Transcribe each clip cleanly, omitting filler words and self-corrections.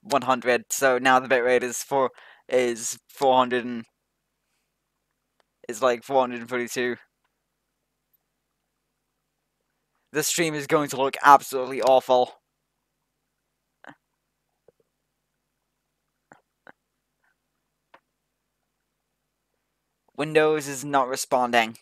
100, so now the bitrate is 400 and is like 432. The stream is going to look absolutely awful. Windows is not responding.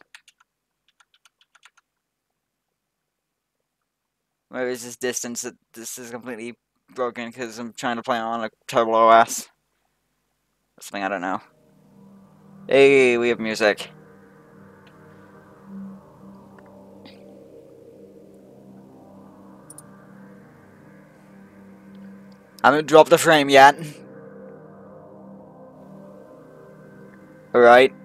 Where is this distance? This is completely broken because I'm trying to play on a Turbo OS. Something I don't know. Hey, we have music. I haven't dropped the frame yet. Alright.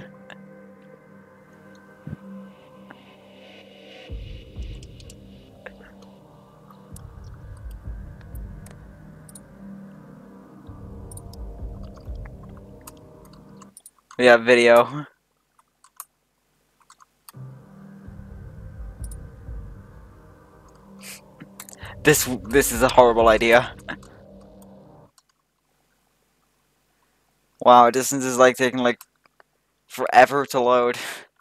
We have video. This is a horrible idea. Wow, distance is like taking like forever to load.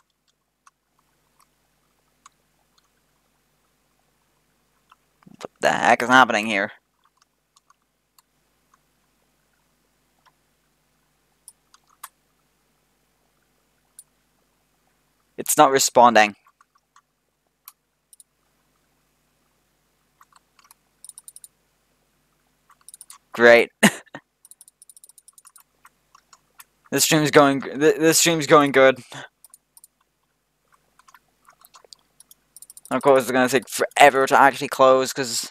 What the heck is happening here? It's not responding. Great. This stream's going good. Of course, it's gonna take forever to actually close, because...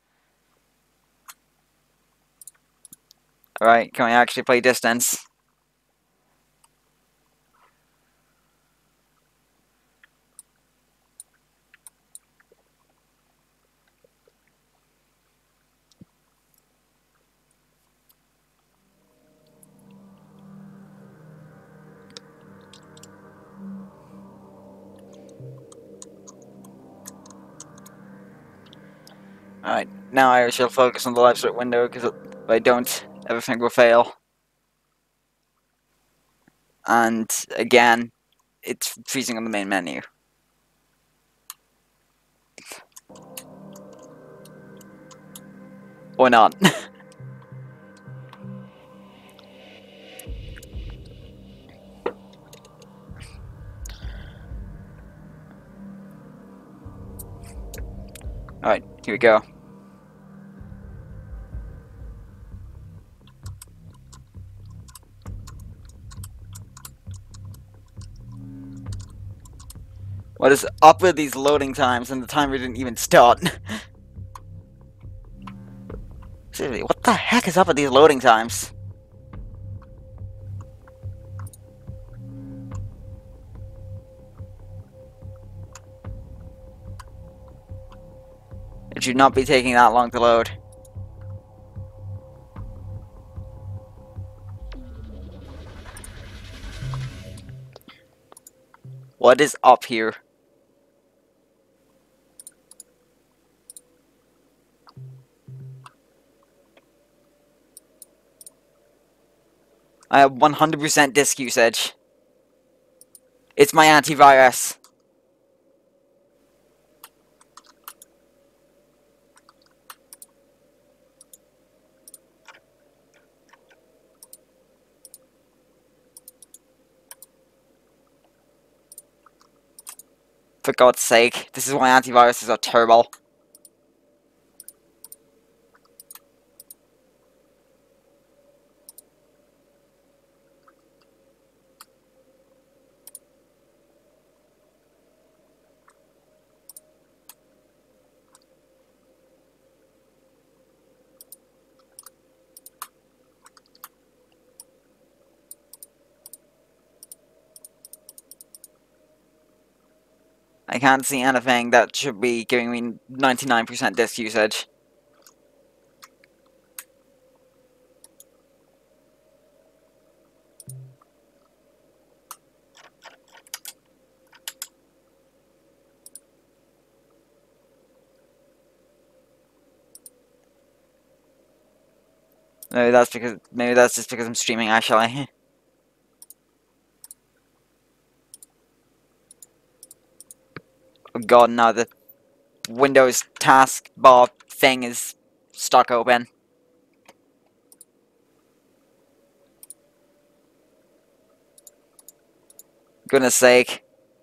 Alright, can we actually play distance? Alright, now I shall focus on the left switch window, because if I don't, everything will fail. And, again, it's freezing on the main menu. Or not. Alright, here we go. What is up with these loading times, and the timer didn't even start? Seriously, what the heck is up with these loading times? It should not be taking that long to load. What is up here? I have 100% disk usage. It's my antivirus. For God's sake, this is why antiviruses are terrible. I can't see anything that should be giving me 99% disk usage. Maybe that's just because I'm streaming actually. Oh god, no, the Windows taskbar thing is stuck open. Goodness sake.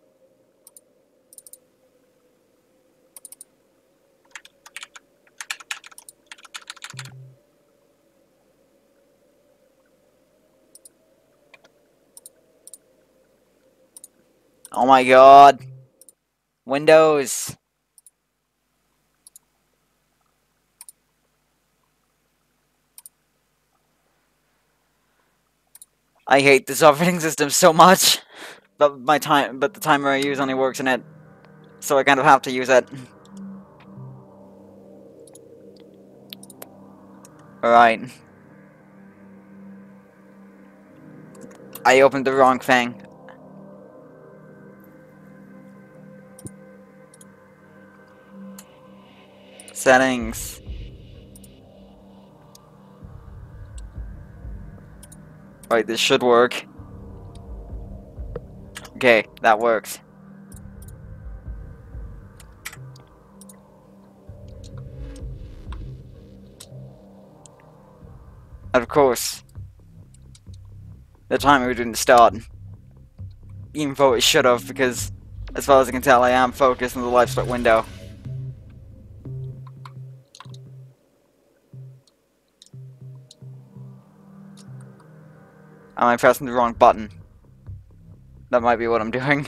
Oh my god. Windows. I hate this operating system so much. But the timer I use only works in it. So I kind of have to use it. Alright. I opened the wrong thing. Settings. Right, this should work. Okay, that works. And of course, the timer didn't start. Even though it should have, because as far as I can tell, I am focused on the live split window. Am I pressing the wrong button? That might be what I'm doing.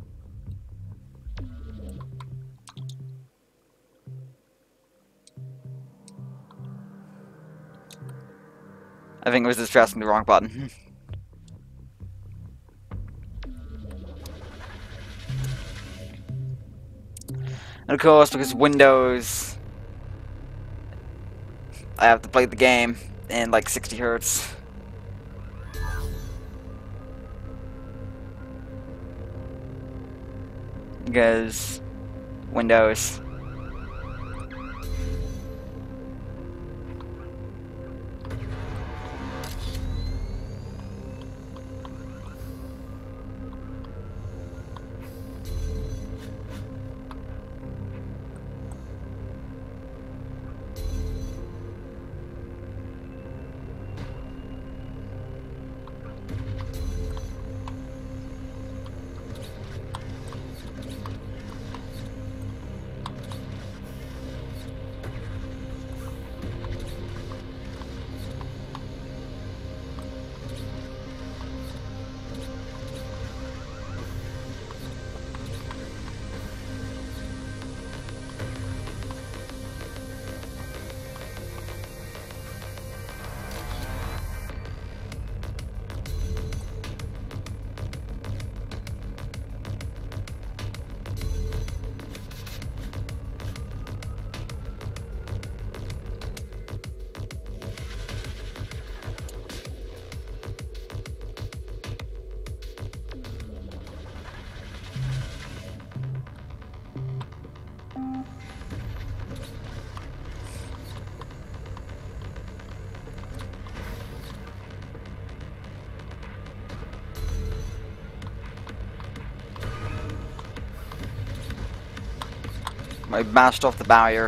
I think it was just pressing the wrong button. And of course, because Windows, I have to play the game in like 60 Hz. Because Windows. I mashed off the barrier.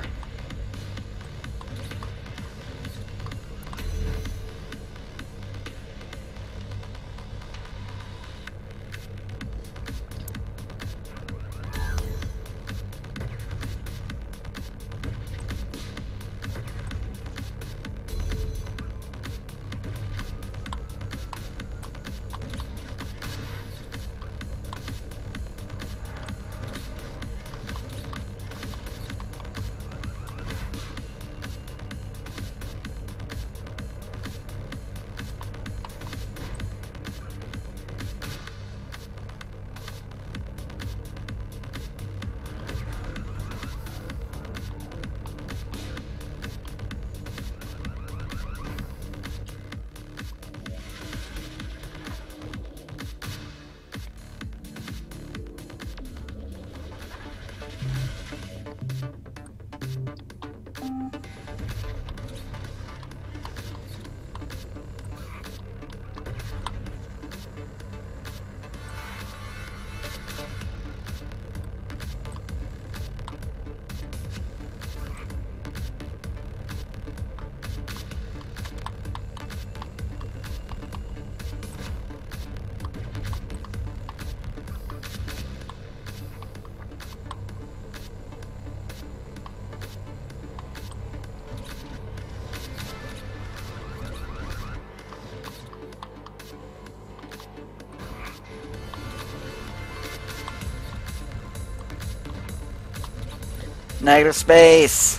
Negative space.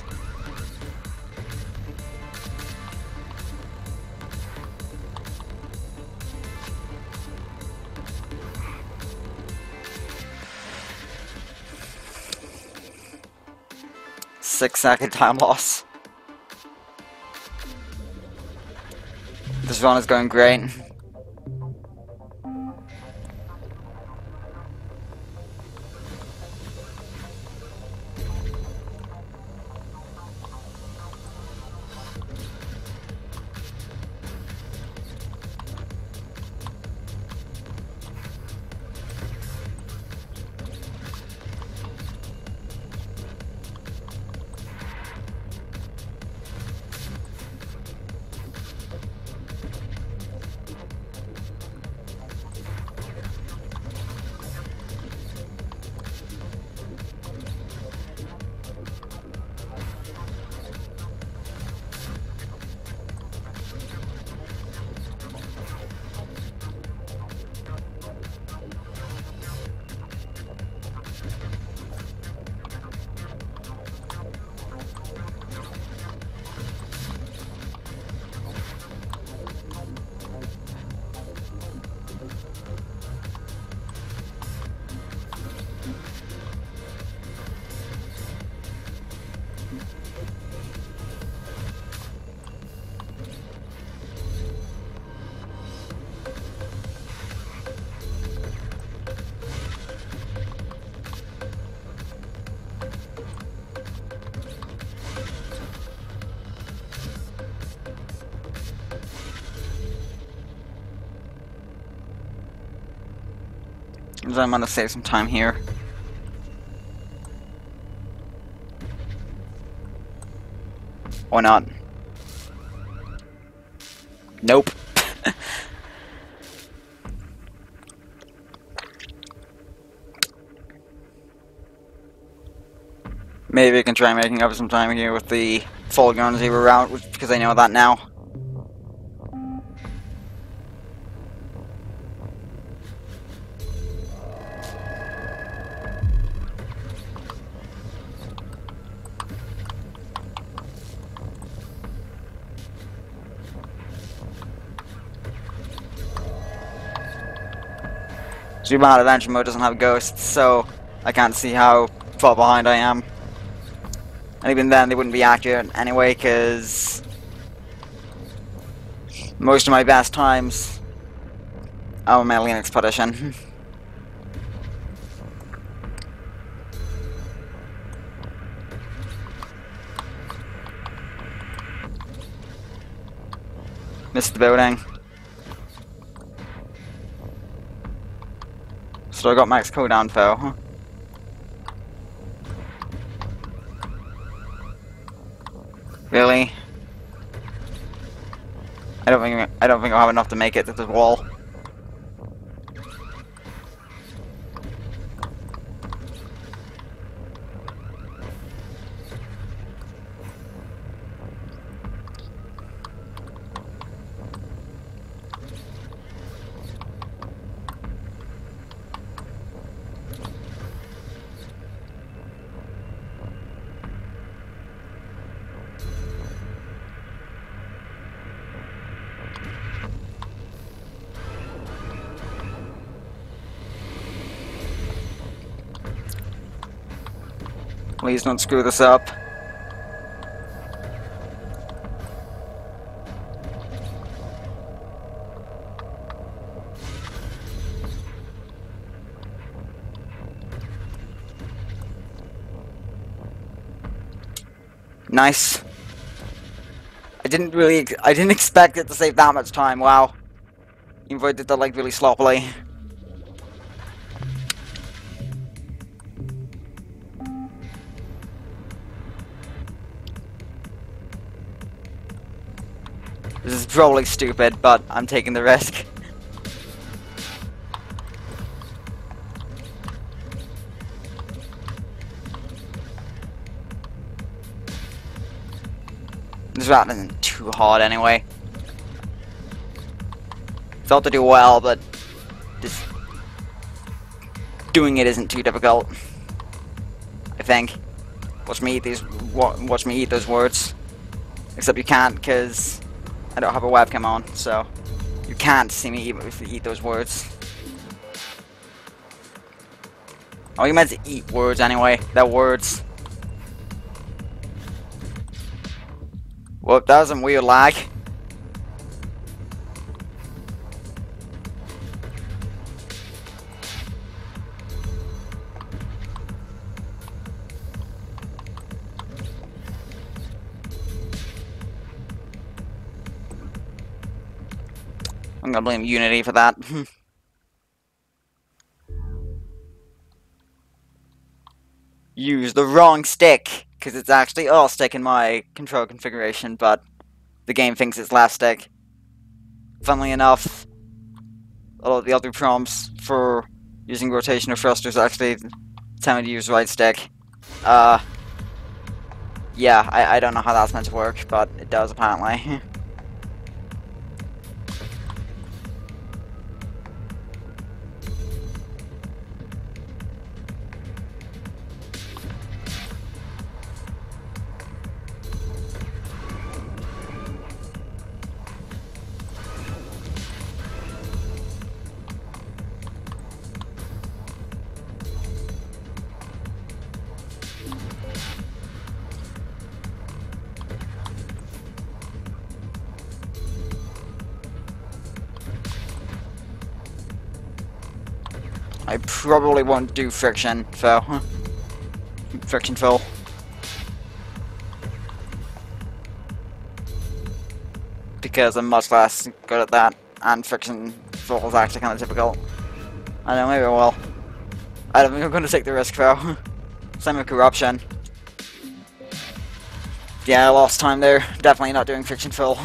Six-second time loss. This run is going great. I'm gonna save some time here. Or not. Nope. Maybe I can try making up some time here with the full Ground Zero route, because I know that now. Zubon Adventure Mode doesn't have ghosts, so I can't see how far behind I am. And even then, they wouldn't be accurate anyway, because most of my best times are on my Linux Expedition. Missed the building. So I got max cooldown though. Really? I don't think I'll have enough to make it to the wall. Please don't screw this up. Nice. I didn't expect it to save that much time, wow. Even though I did that like really sloppily. This is probably stupid, but I'm taking the risk. This route isn't too hard anyway. Thought to do well, but just doing it isn't too difficult, I think. Watch me eat those words. Except you can't, because I don't have a webcam on, so you can't see me eat those words. Oh, you meant to eat words anyway. They're words. Whoop, that was some weird lag. I'm gonna blame Unity for that. Use the wrong stick, because it's actually all stick in my control configuration, but the game thinks it's left stick. Funnily enough, all of the other prompts for using rotational thrusters actually tell me to use right stick. Yeah, I don't know how that's meant to work, but it does apparently. I probably won't do friction fill. Friction fill. Because I'm much less good at that, and friction fill is actually kind of difficult. I know, maybe I will. I don't think I'm going to take the risk though. Same with corruption. Yeah, I lost time there. Definitely not doing friction fill.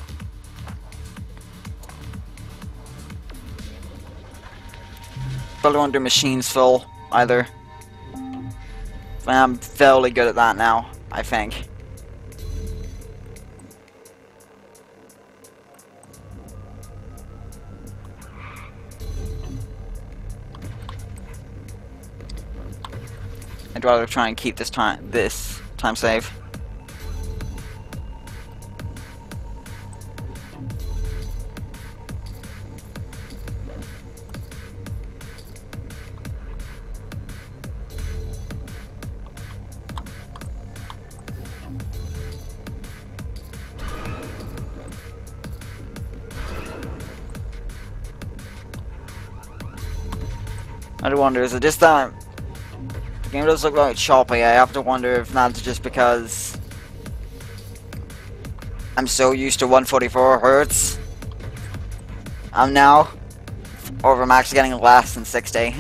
Probably won't do machines full either. I'm fairly good at that now, I think. I'd rather try and keep this time save. I do wonder, is it just that the game does look like choppy? I have to wonder if that's just because I'm so used to 144 Hz now, or if I'm actually getting less than 60.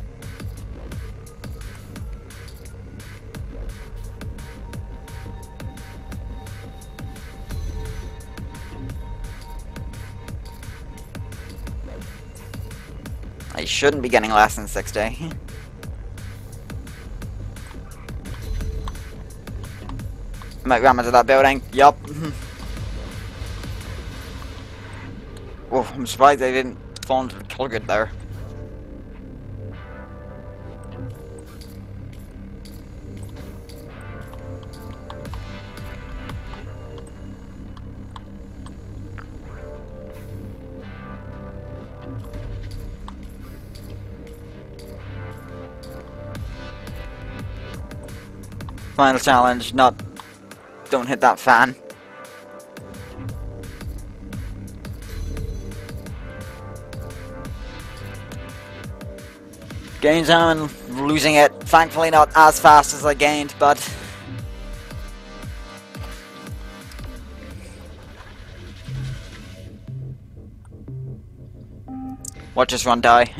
I shouldn't be getting less than 60. I might ram into that building. Yup. Whoa, I'm surprised they didn't fall into the kill grid there. Final challenge, don't hit that fan. Gain time and losing it. Thankfully not as fast as I gained, but watch this run die.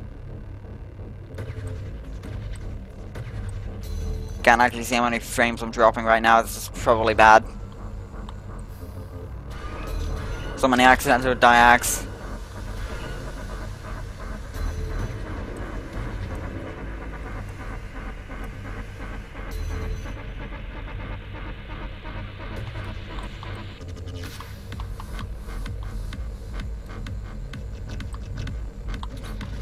Can't actually see how many frames I'm dropping right now. This is probably bad. So many accidents with diacs.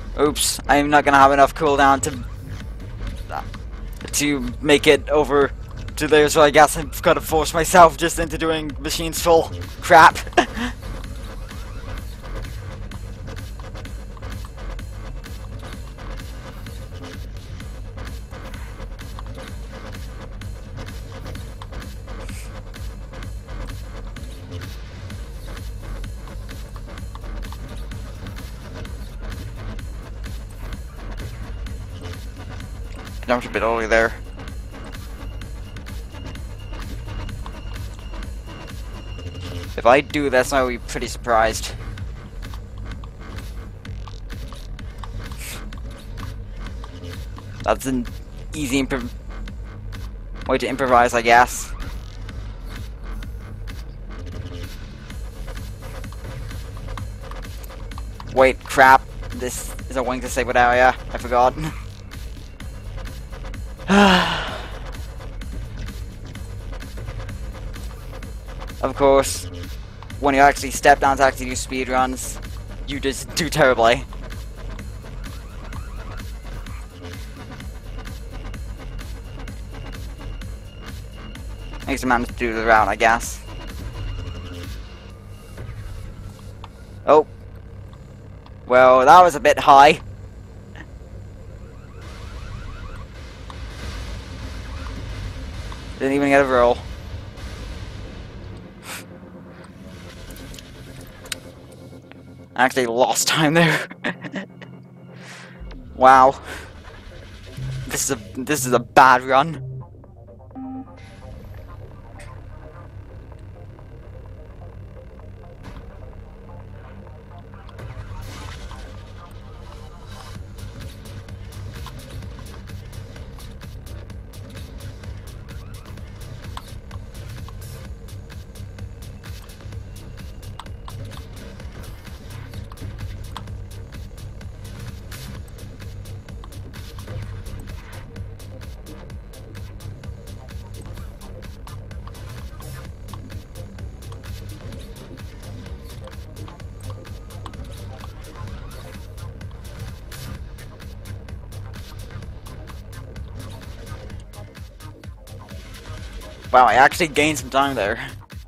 Oops, I'm not gonna have enough cooldown to make it over to there, so I guess I've got to force myself just into doing machines full crap. Jumped a bit early there. If I do this, I'll be pretty surprised. That's an easy way to improvise, I guess. Wait, crap. This is a wing disabled area. I forgot. Of course, when you actually step down to actually do speedruns, you just do terribly. Makes a man to do the round, I guess. Oh. Well, that was a bit high. Didn't even get a roll. I actually lost time there. Wow. This is a bad run. Wow, I actually gained some time there.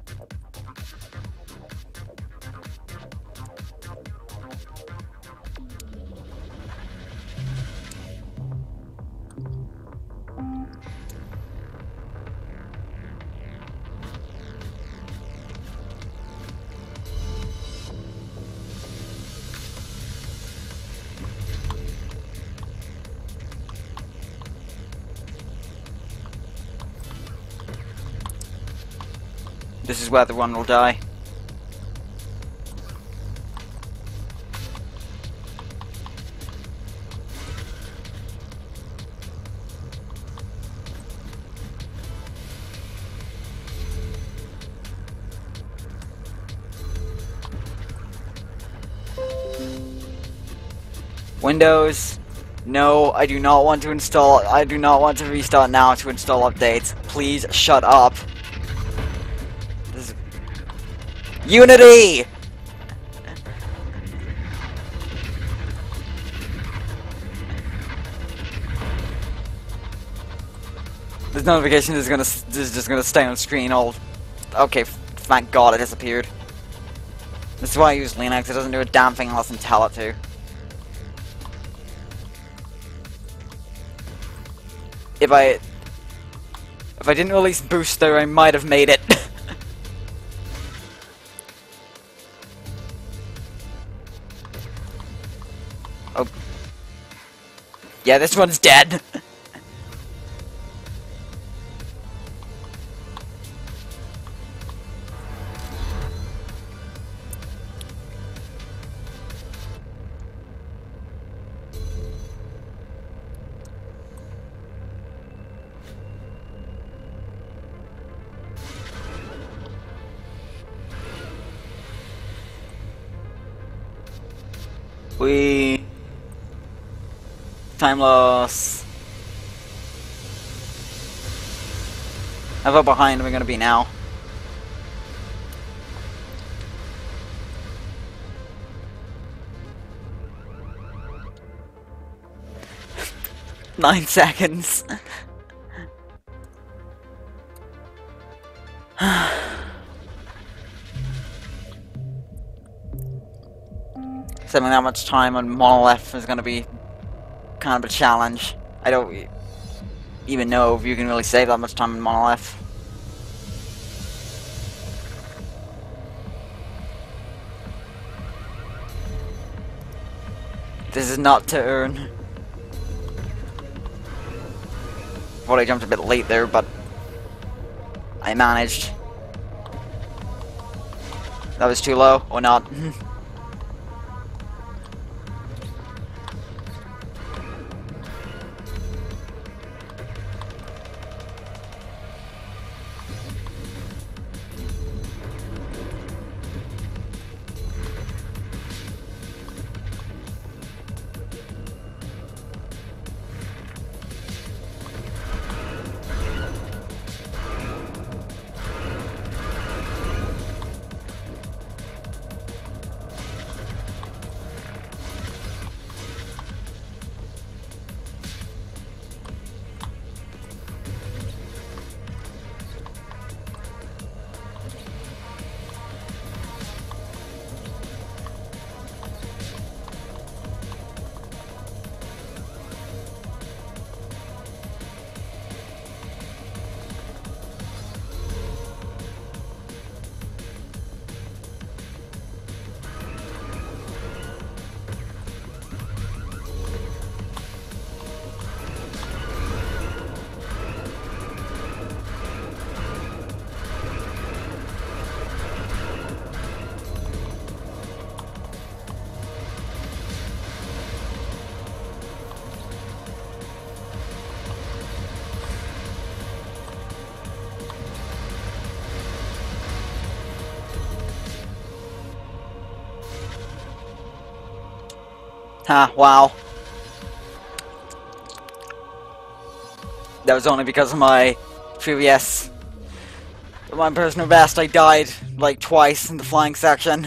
This is where the run will die. Windows. No, I do not want to install. I do not want to restart now to install updates. Please shut up. Unity! This notification is just gonna stay on screen all. Okay, thank God it disappeared. This is why I use Linux. It doesn't do a damn thing unless I tell it to. If I didn't release Booster, I might have made it. Oh. Yeah, this one's dead. Time loss. How far behind are we gonna be now? "9 seconds. Spending that much time on Monolith is gonna be kind of a challenge. I don't even know if you can really save that much time on Monolith. This is not to earn. Thought I jumped a bit late there, but I managed. That was too low, or not. Ha, wow. That was only because of my previous... my personal best. I died like twice in the flying section.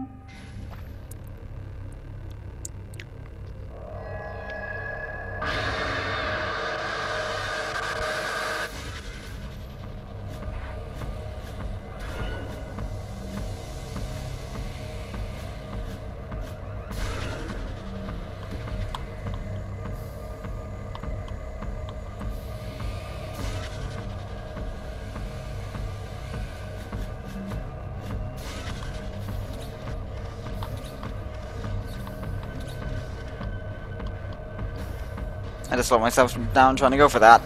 I just slowed myself down trying to go for that.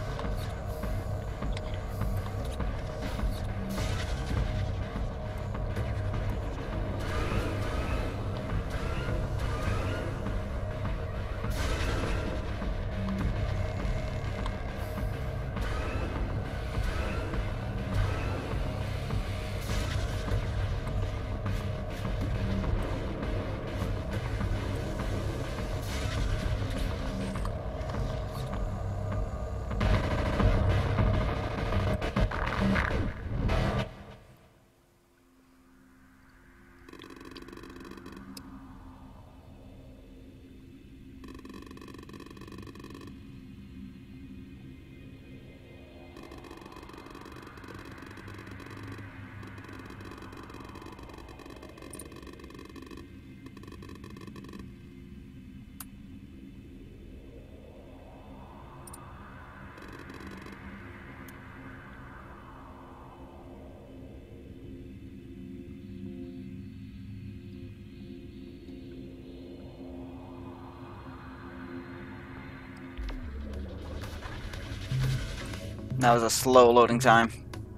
That was a slow loading time.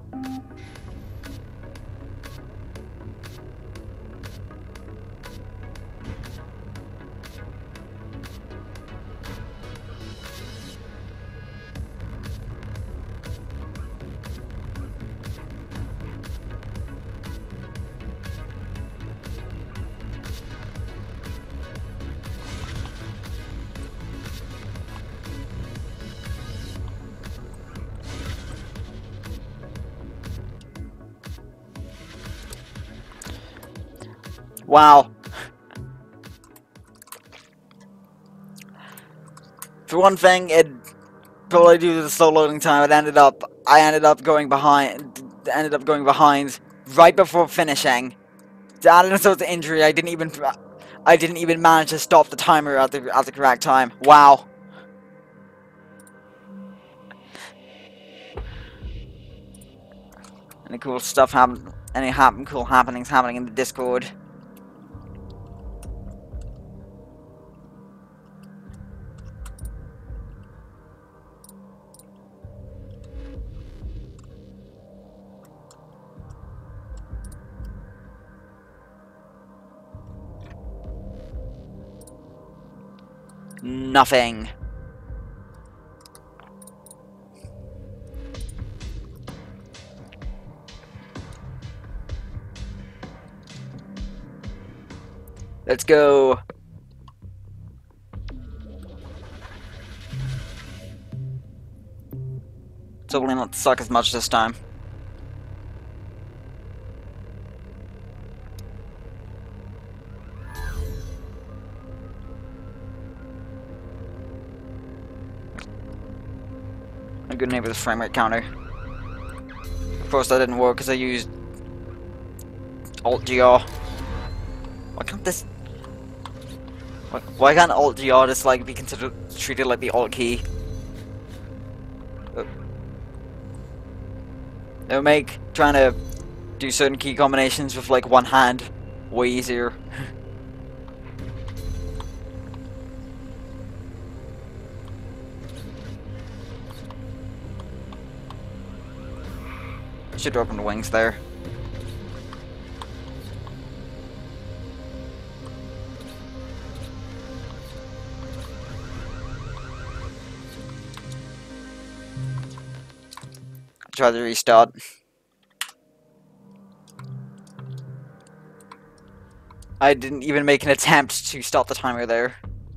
Wow. For one thing, it probably due to the slow loading time, I ended up going behind right before finishing. To add insult to injury, I didn't even manage to stop the timer at the correct time. Wow. Any cool stuff happen? Any cool happenings happening in the Discord? Nothing. Let's go. Totally not suck as much this time. A good name with the frame rate counter. Of course that didn't work because I used Alt-GR. Why can't this... Why can't Alt-GR just like be treated like the Alt key? It'll make trying to do certain key combinations with like one hand way easier. Should open the wings there. Try to restart. I didn't even make an attempt to stop the timer there.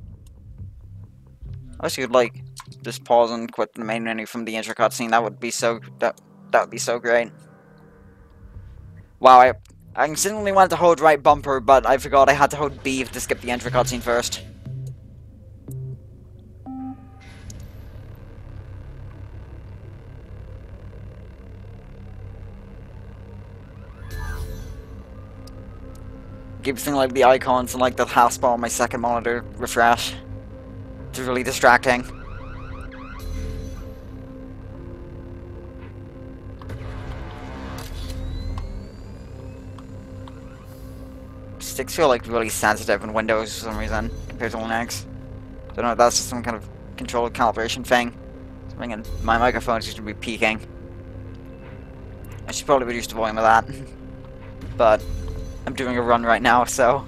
I wish you could like just pause and quit the main menu from the intro cutscene. That would be so that would be so great. Wow, I accidentally went to hold right bumper, but I forgot I had to hold B to skip the intro cutscene first. Keep seeing like the icons and like the taskbar on my second monitor refresh. It's really distracting. Sticks feel like really sensitive in Windows for some reason compared to Linux. Don't know if that's just some kind of control calibration thing. Something in my microphone seems to be peaking. I should probably reduce the volume of that. But I'm doing a run right now, so...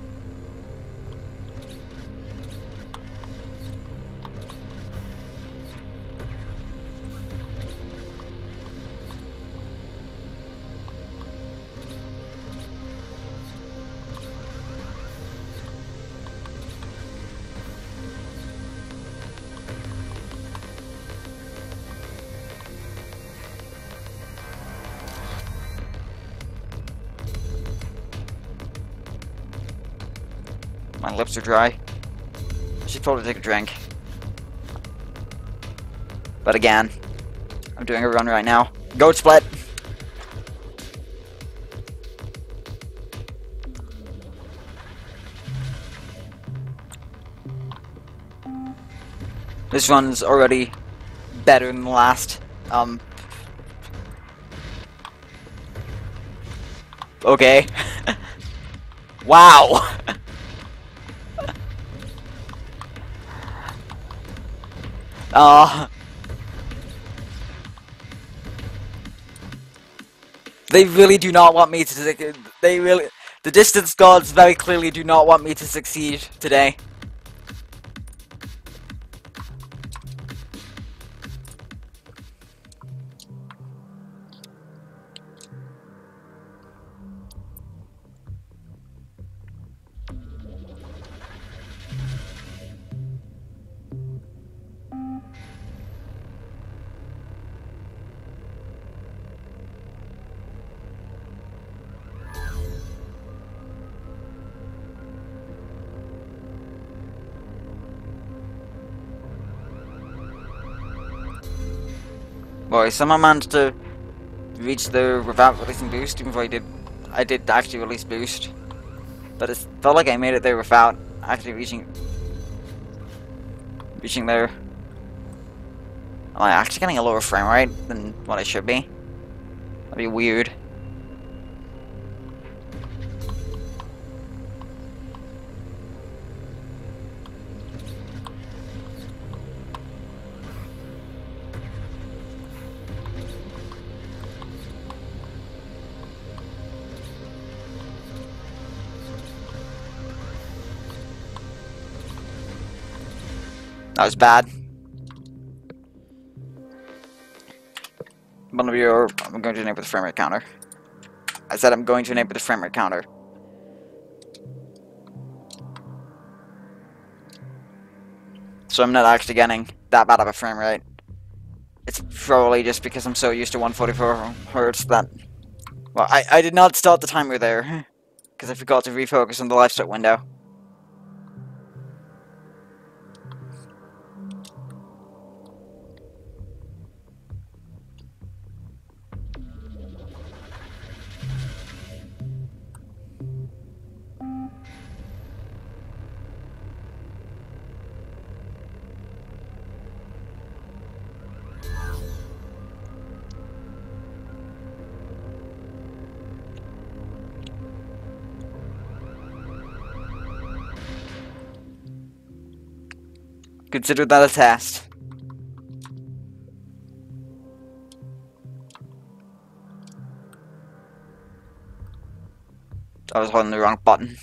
My lips are dry. I should probably take a drink. But again, I'm doing a run right now. Goat split! This run's already better than the last. Okay. Wow! They really do not want me to. The distance gods very clearly do not want me to succeed today. Boy, someone managed to reach the without releasing boost, even though I did actually release boost. But it felt like I made it there without. actually reaching there. Am I actually getting a lower frame rate than what I should be? That'd be weird. That was bad. I'm going to enable the frame rate counter. I said I'm going to enable the frame rate counter. So I'm not actually getting that bad of a frame rate. It's probably just because I'm so used to 144 Hz that... Well, I did not start the timer there, because I forgot to refocus on the live start window. Consider that a test. I was holding the wrong button.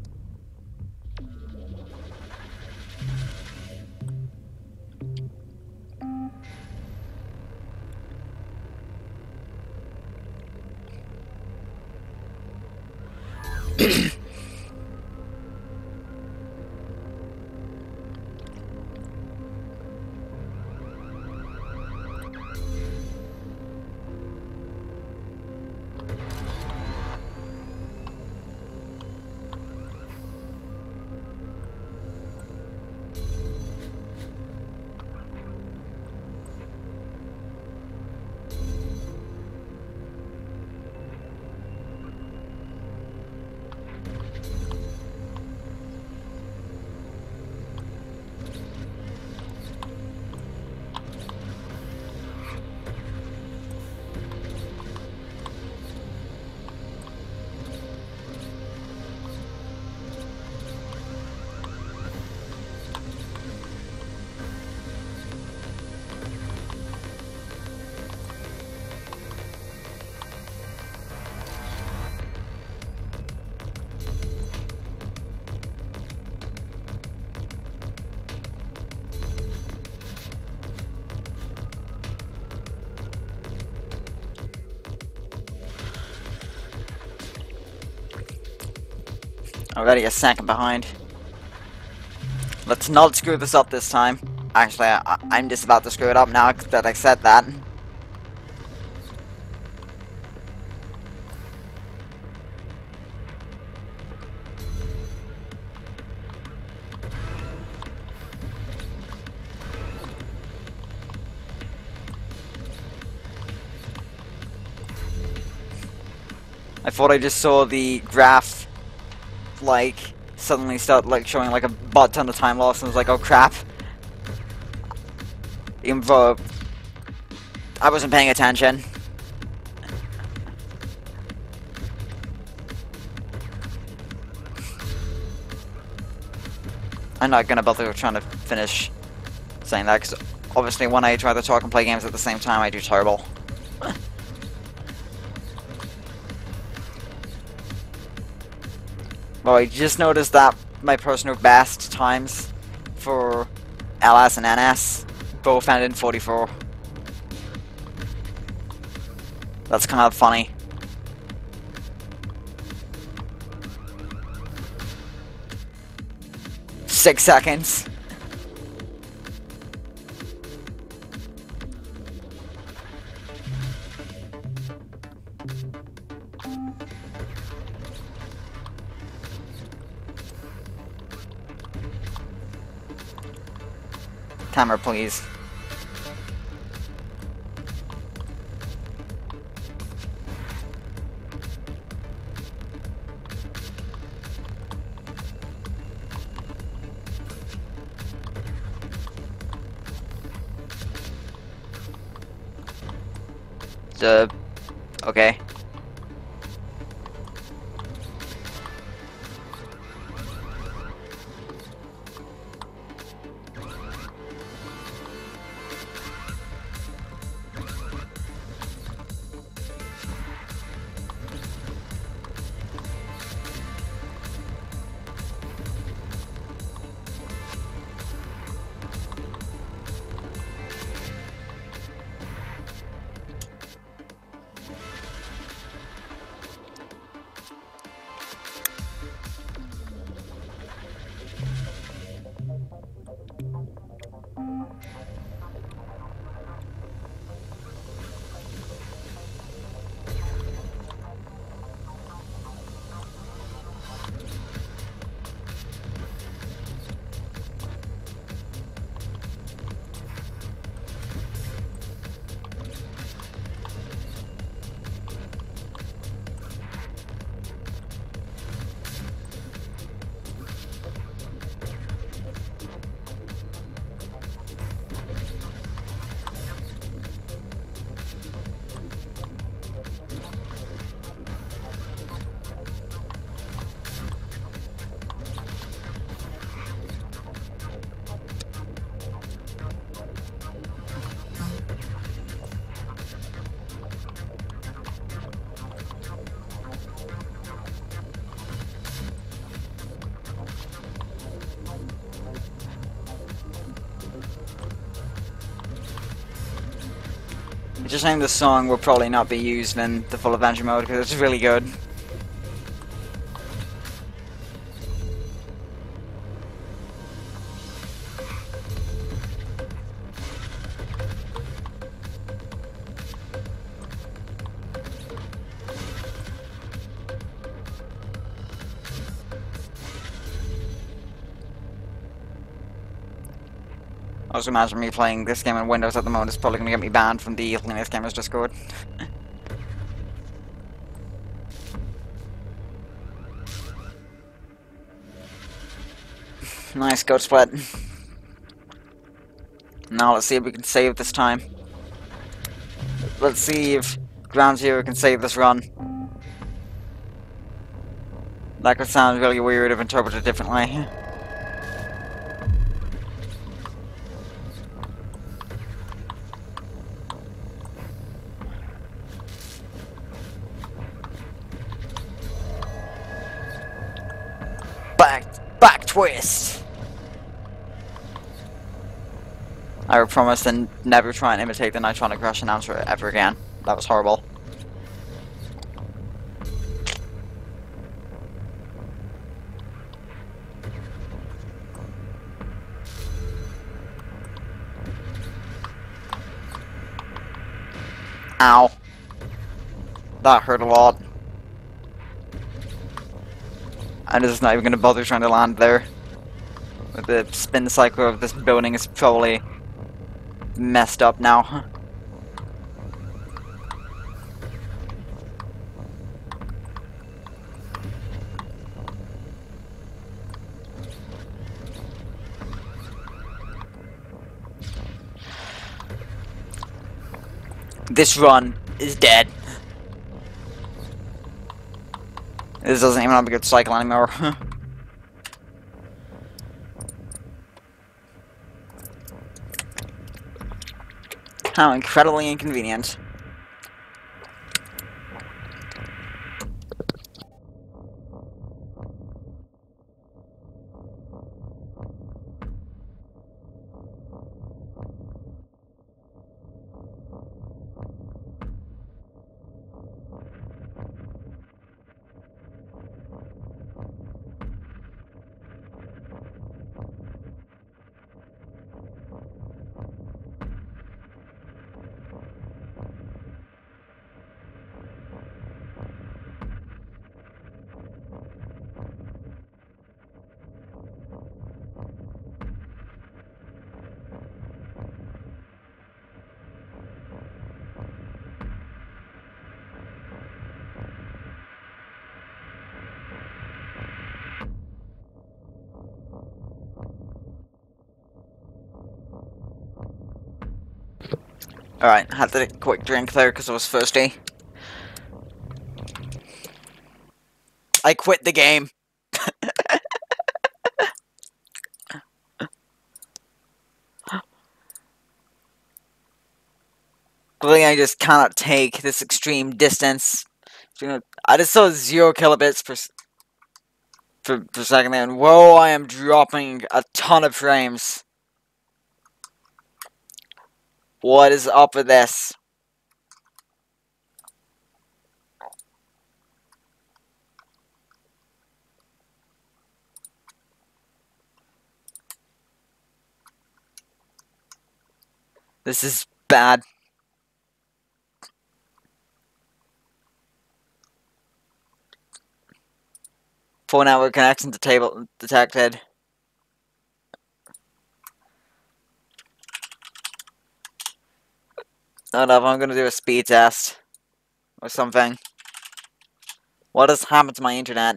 Already a second behind. Let's not screw this up this time. Actually, I'm just about to screw it up now that I said that. I thought I just saw the graph like suddenly start like showing like a butt ton of time loss, and I was like, oh crap. Even though I wasn't paying attention. I'm not gonna bother trying to finish saying that, because obviously when I try to talk and play games at the same time, I do terrible. Well, I just noticed that my personal best times for LS and NS both ended in 44. That's kind of funny. Six seconds. Timer, please. Okay. It's just saying the song will probably not be used in the full adventure mode because it's really good. I also imagine me playing this game on Windows at the moment is probably going to get me banned from the Linux Gamers Discord. Nice, go split. Now let's see if we can save this time. Let's see if Ground Zero can save this run. That could sound really weird if interpreted differently. Back twist! I promise to never try and imitate the Nitronic Rush announcer ever again. That was horrible. Ow. That hurt a lot. I'm just not even going to bother trying to land there. The spin cycle of this building is probably messed up now. This run is dead. This doesn't even have a good cycle anymore. How incredibly inconvenient. Alright, had to take a quick drink there because I was thirsty. I quit the game. Clearly, I just cannot take this extreme distance. I just saw 0 kilobits per second there, and whoa, I am dropping a ton of frames. What is up with this? This is bad. Full network connection to table detected. I don't know if I'm gonna do a speed test or something. What has happened to my internet?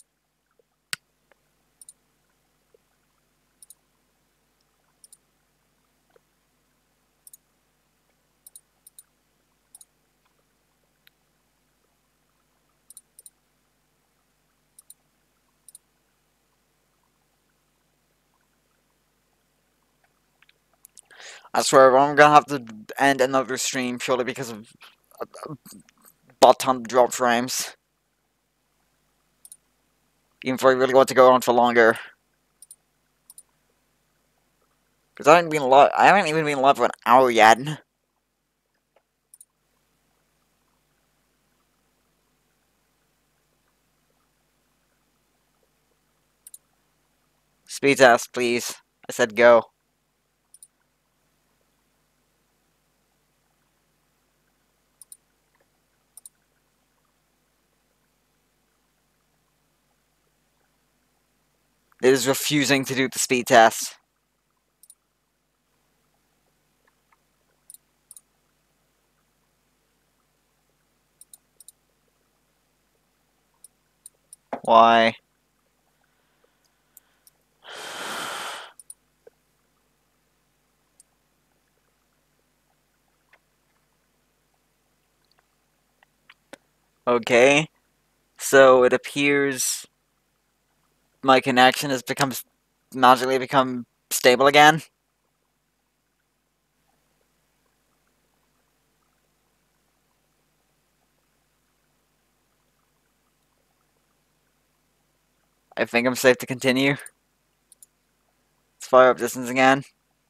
I swear, I'm gonna have to end another stream purely because of a butt ton of drop frames. Even if I really want to go on for longer. Because I haven't even been live for an hour yet. Speed test, please. I said go. It is refusing to do the speed test. Why? Okay. So it appears my connection has magically become stable again. I think I'm safe to continue. Let's fire up distance again.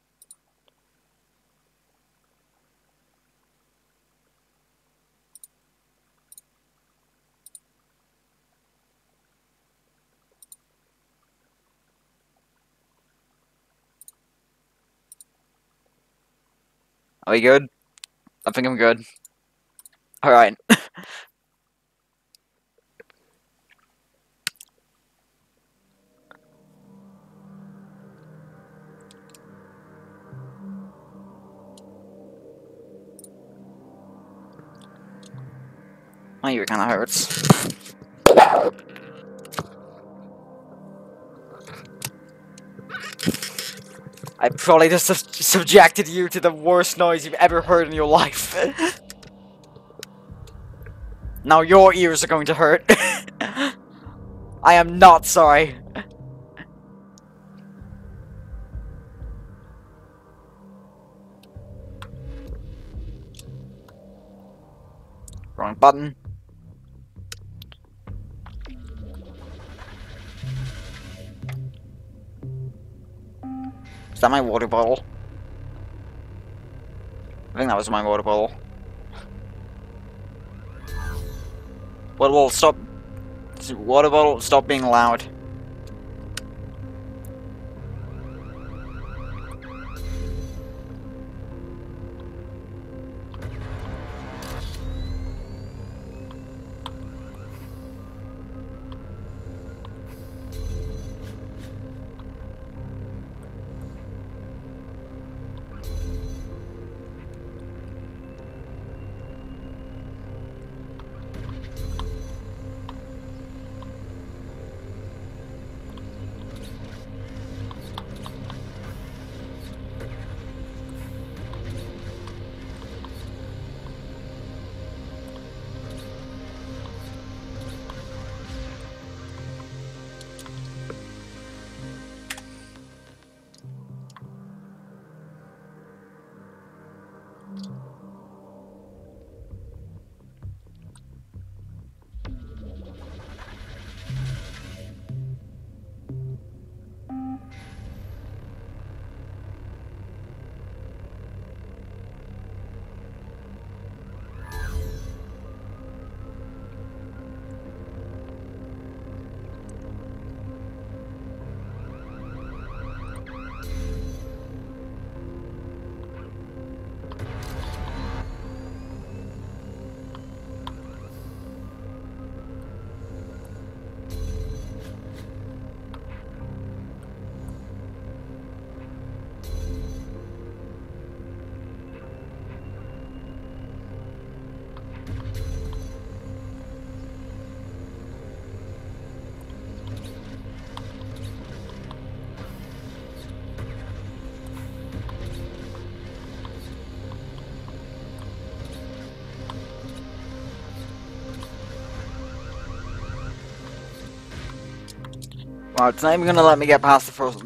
Are we good? I think I'm good. Alright. My ear kinda hurts. I probably just subjected you to the worst noise you've ever heard in your life. Now your ears are going to hurt. I am not sorry. Wrong button. Is that my water bottle? I think that was my water bottle. Water bottle, stop. Water bottle, stop being loud. Well, it's not even gonna let me get past the first.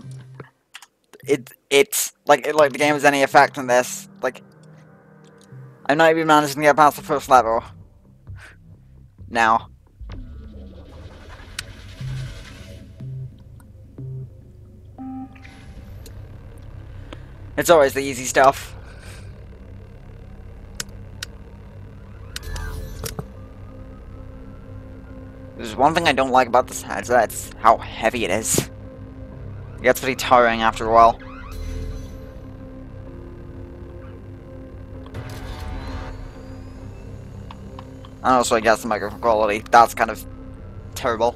It's like the game has any effect on this. Like, I'm not even managing to get past the first level. Now. It's always the easy stuff. There's one thing I don't like about this headset, it's how heavy it is. It gets pretty tiring after a while. And also, I guess the microphone quality, that's kind of terrible.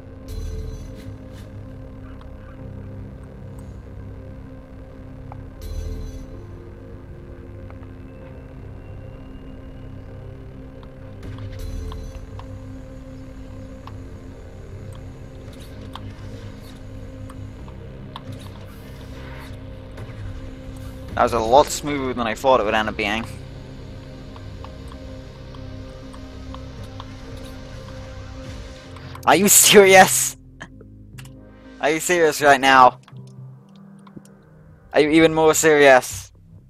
That was a lot smoother than I thought it would end up being. Are you serious? Are you serious right now? Are you even more serious?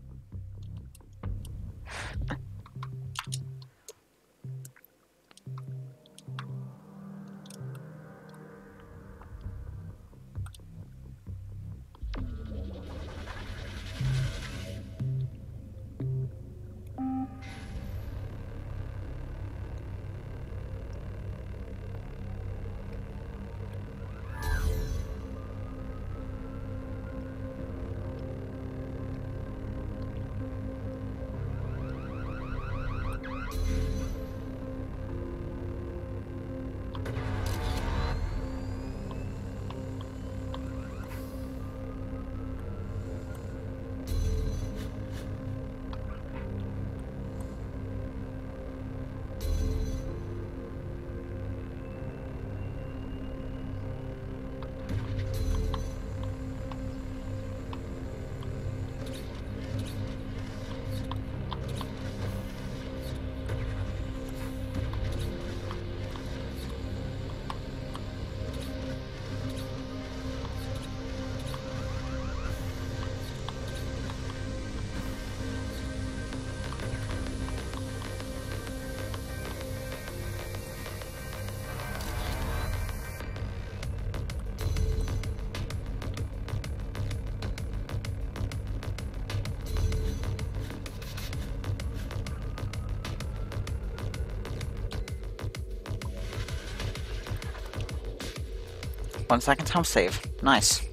One second time save. Nice.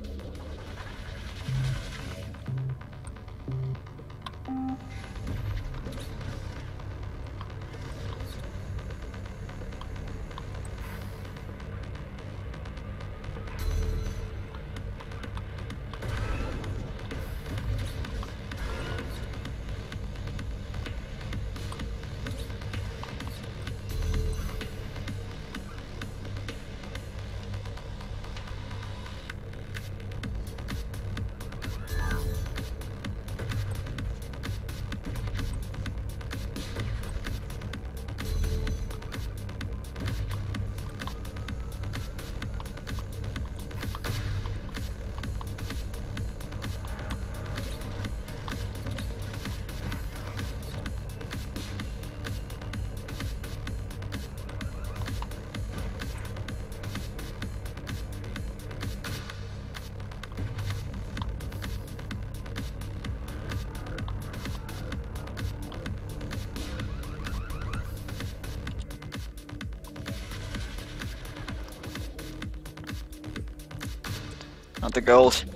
Not the gold.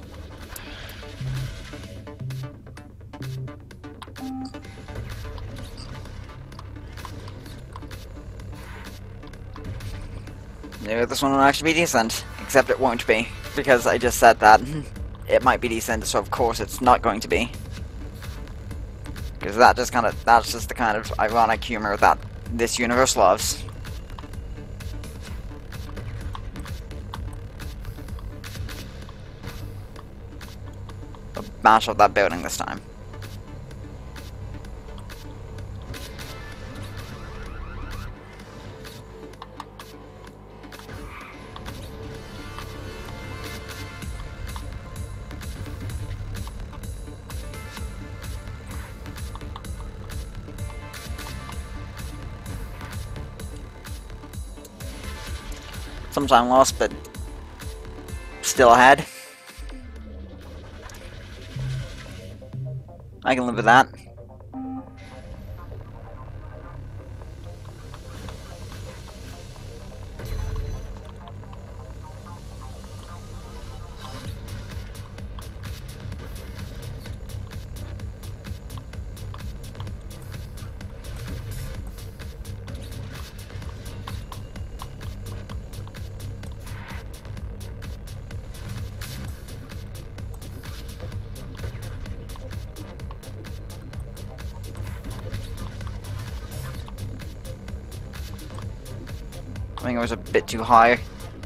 Maybe this one will actually be decent, except it won't be, because I just said that it might be decent, so of course it's not going to be. Because that's just the kind of ironic humor that this universe loves. Mash up that building this time. Some time lost, but still ahead. I can live with that. I think it was a bit too high.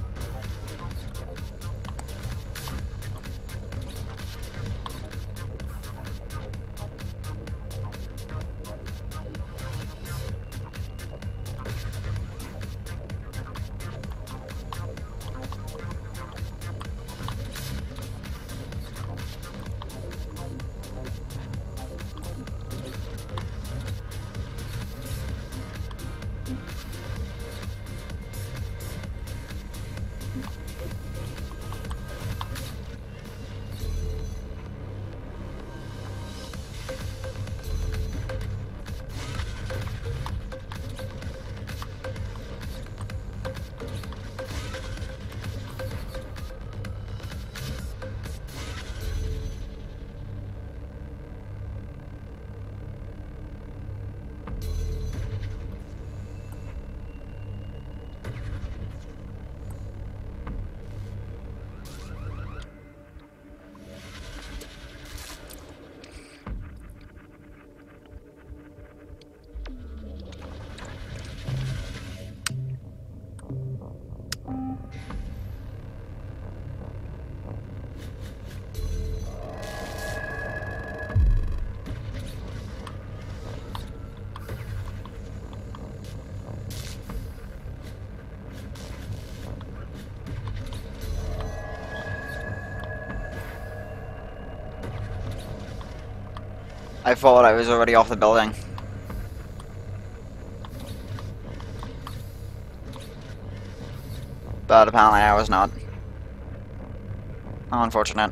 I thought I was already off the building. But apparently I was not. How unfortunate.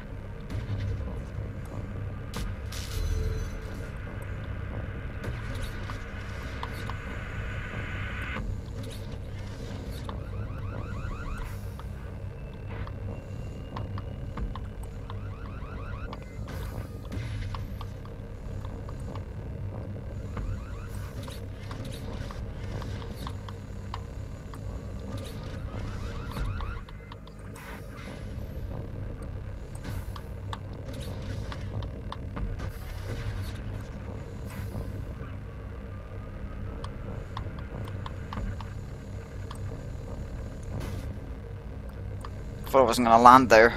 Thought I wasn't gonna land there.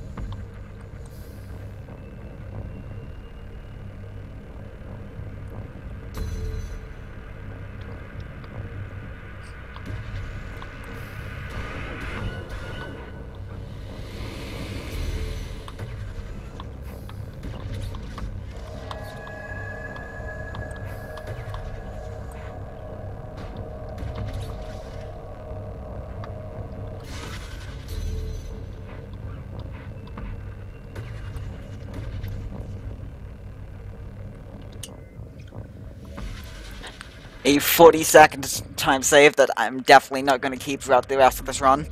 A 40-second time save that I'm definitely not going to keep throughout the rest of this run.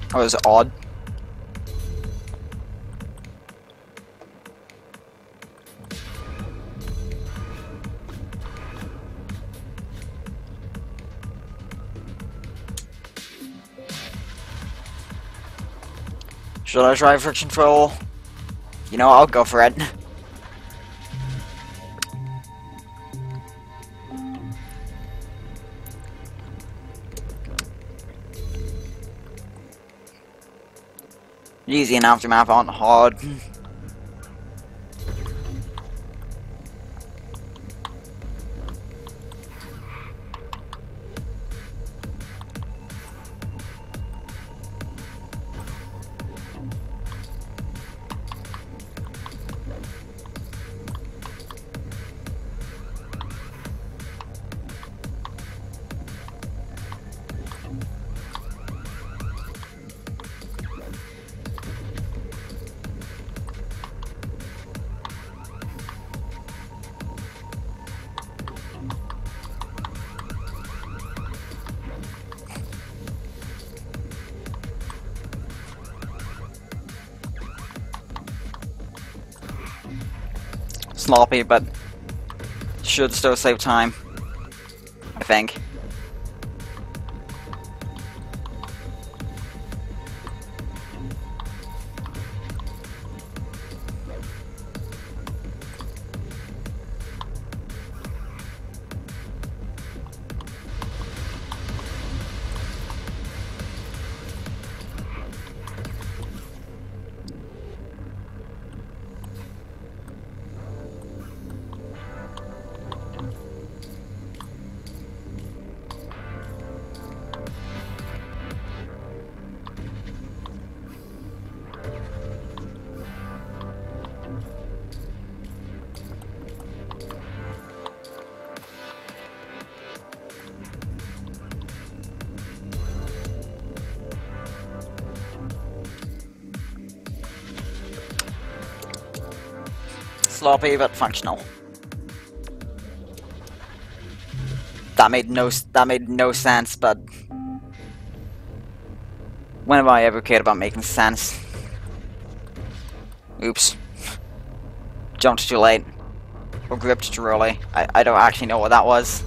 That was odd. Should I try for control? You know, I'll go for it. Easy and aftermath aren't hard. Sloppy, but should still save time, I think. Sloppy but functional. That made no sense, but when have I ever cared about making sense? Oops. Jumped too late. Or gripped too early. I don't actually know what that was.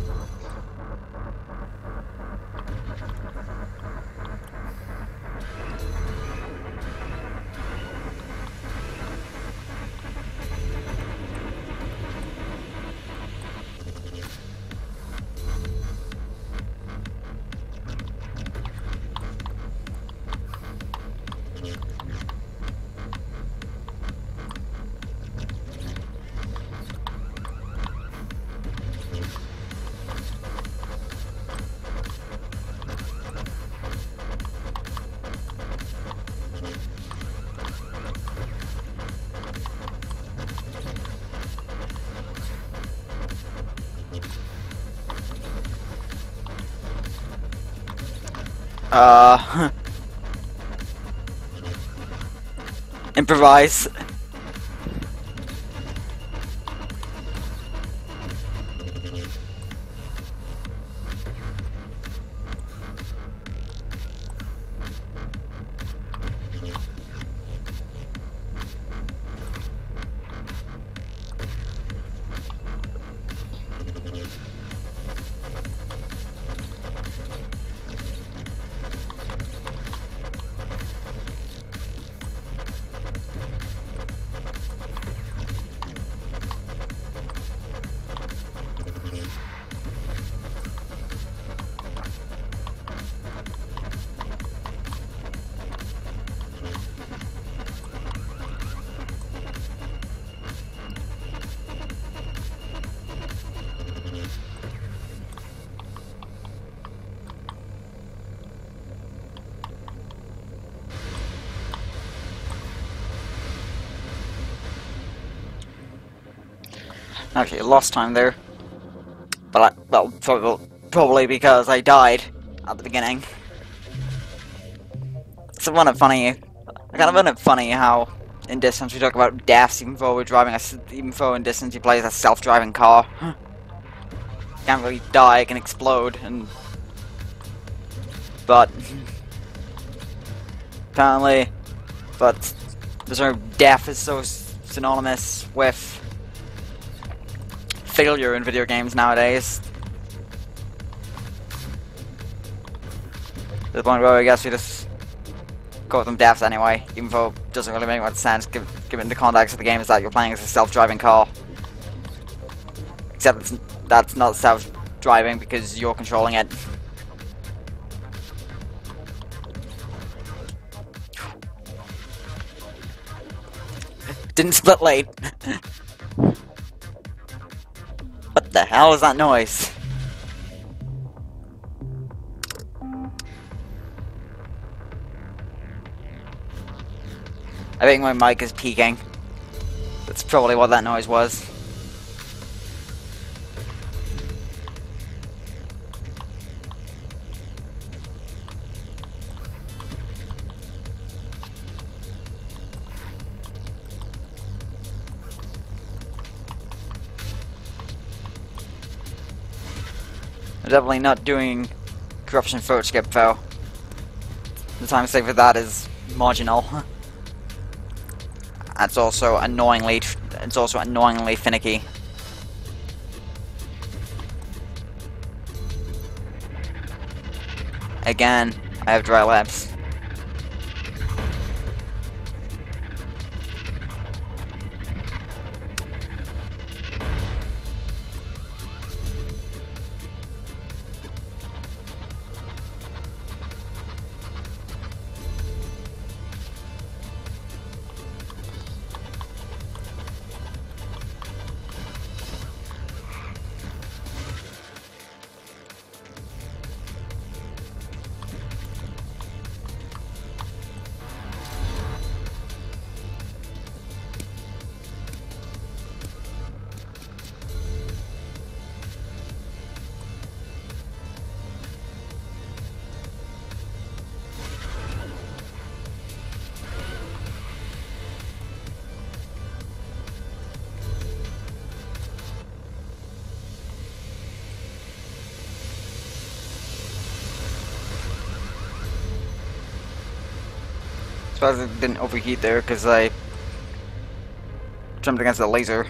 Improvise. Okay, lost time there. But well, probably because I died at the beginning. It's kind of funny. Kind of funny how in Distance we talk about deaths even though we're driving even though in Distance you play as a self-driving car. Can't really die, it can explode, but apparently, but the term death is so synonymous with failure in video games nowadays. To the point where I guess we just call them deaths anyway, even though it doesn't really make much sense given the context of the game is that you're playing as a self-driving car. Except that's not self-driving because you're controlling it. Didn't split late. What the hell is that noise? I think my mic is peaking. That's probably what that noise was. I'm definitely not doing corruption throat skip though. The time saved for that is marginal. It's also annoyingly finicky. Again, I have dry lips. Suppose it didn't overheat there because I jumped against the laser.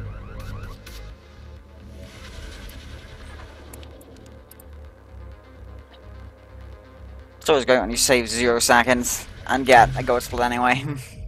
It's always great when you save 0 seconds and get a ghost split anyway.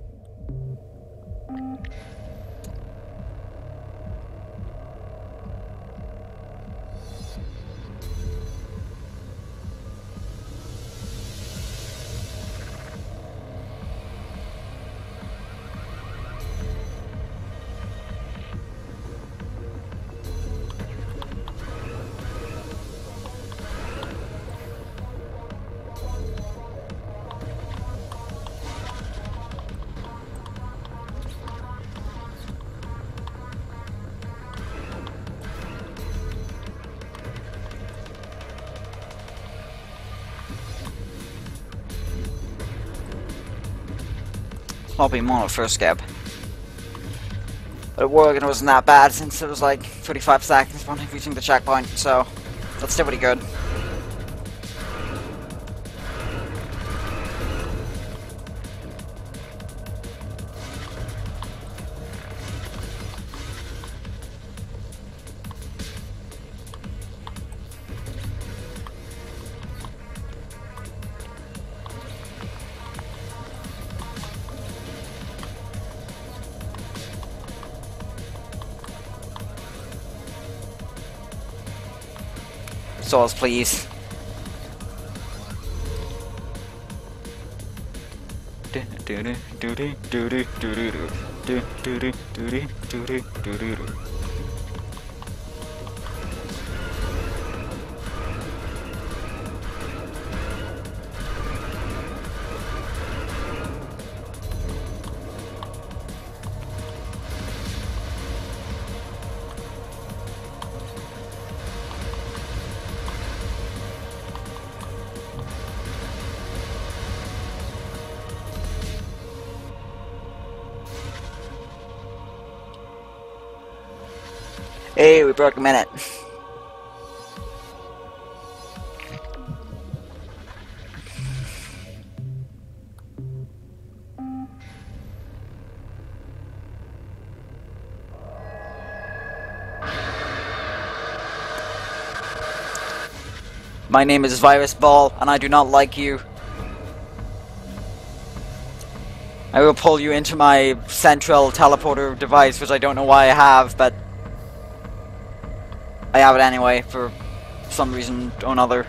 I'll be more on the first skip. But it worked and it wasn't that bad since it was like 35 seconds from reaching the checkpoint, so that's still pretty good. Souls, please. Hey, we broke a minute. My name is Virus Ball, and I do not like you. I will pull you into my central teleporter device, which I don't know why I have, but I have it anyway, for some reason or another.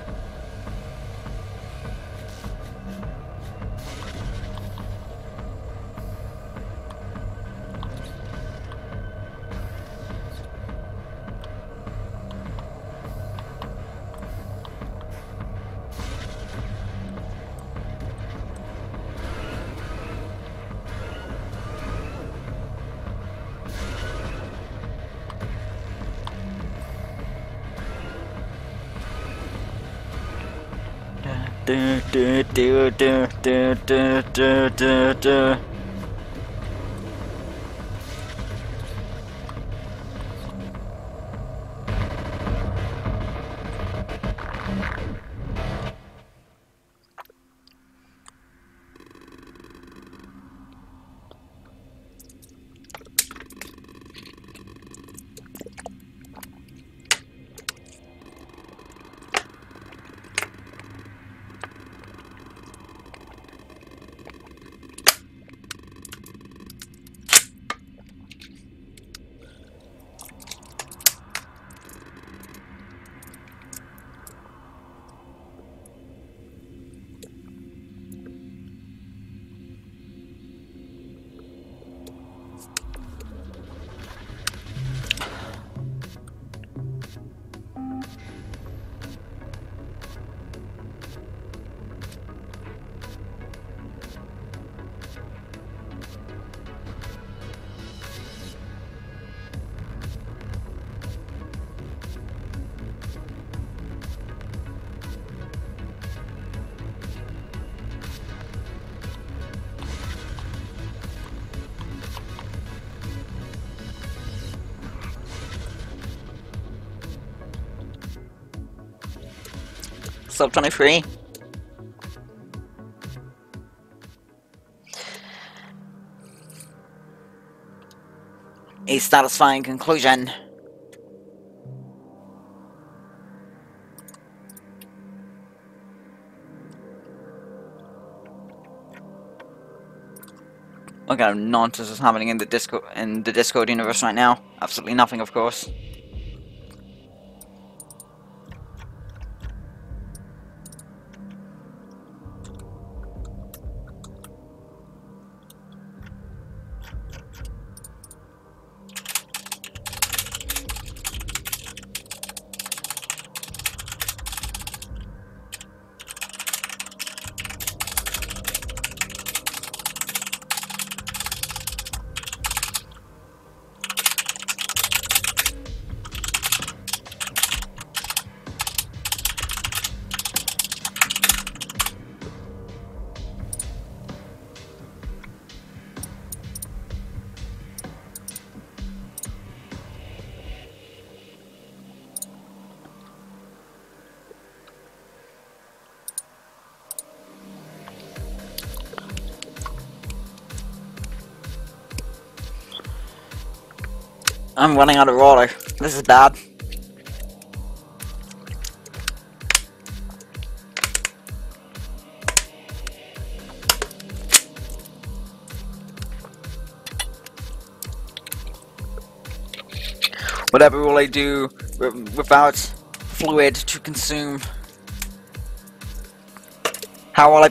Sub 23. A satisfying conclusion. What kind of nonsense is happening in the Discord universe right now? Absolutely nothing, of course. I'm running out of water. This is bad. Whatever will I do without fluid to consume? How will I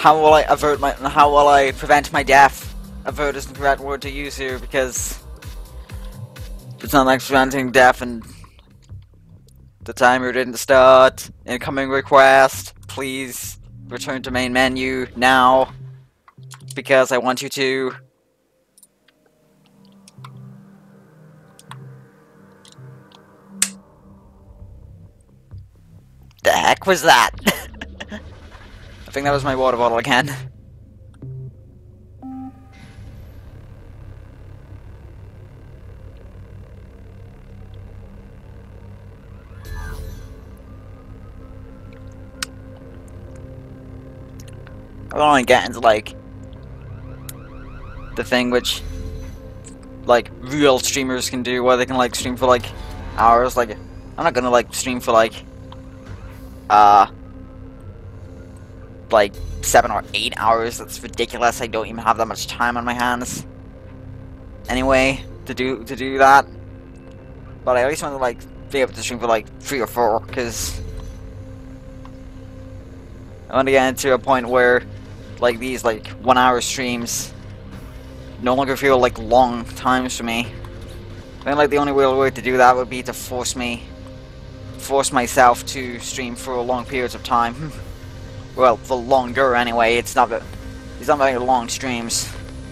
prevent my death? Avert isn't the correct word to use here because it's not like preventing death and the timer didn't start. Incoming request. Please return to main menu now because I want you to. The heck was that? I think that was my water bottle again. I don't want to get into like the thing which like real streamers can do, where they can like stream for like hours. Like I'm not gonna like stream for like like 7 or 8 hours. That's ridiculous. I don't even have that much time on my hands anyway to do that. But I at least want to like be able to stream for like 3 or 4, because I want to get into a point where like these like 1 hour streams no longer feel like long times for me. I think like the only real way to do that would be to force myself to stream for long periods of time. Well, for longer anyway. It's not very long streams.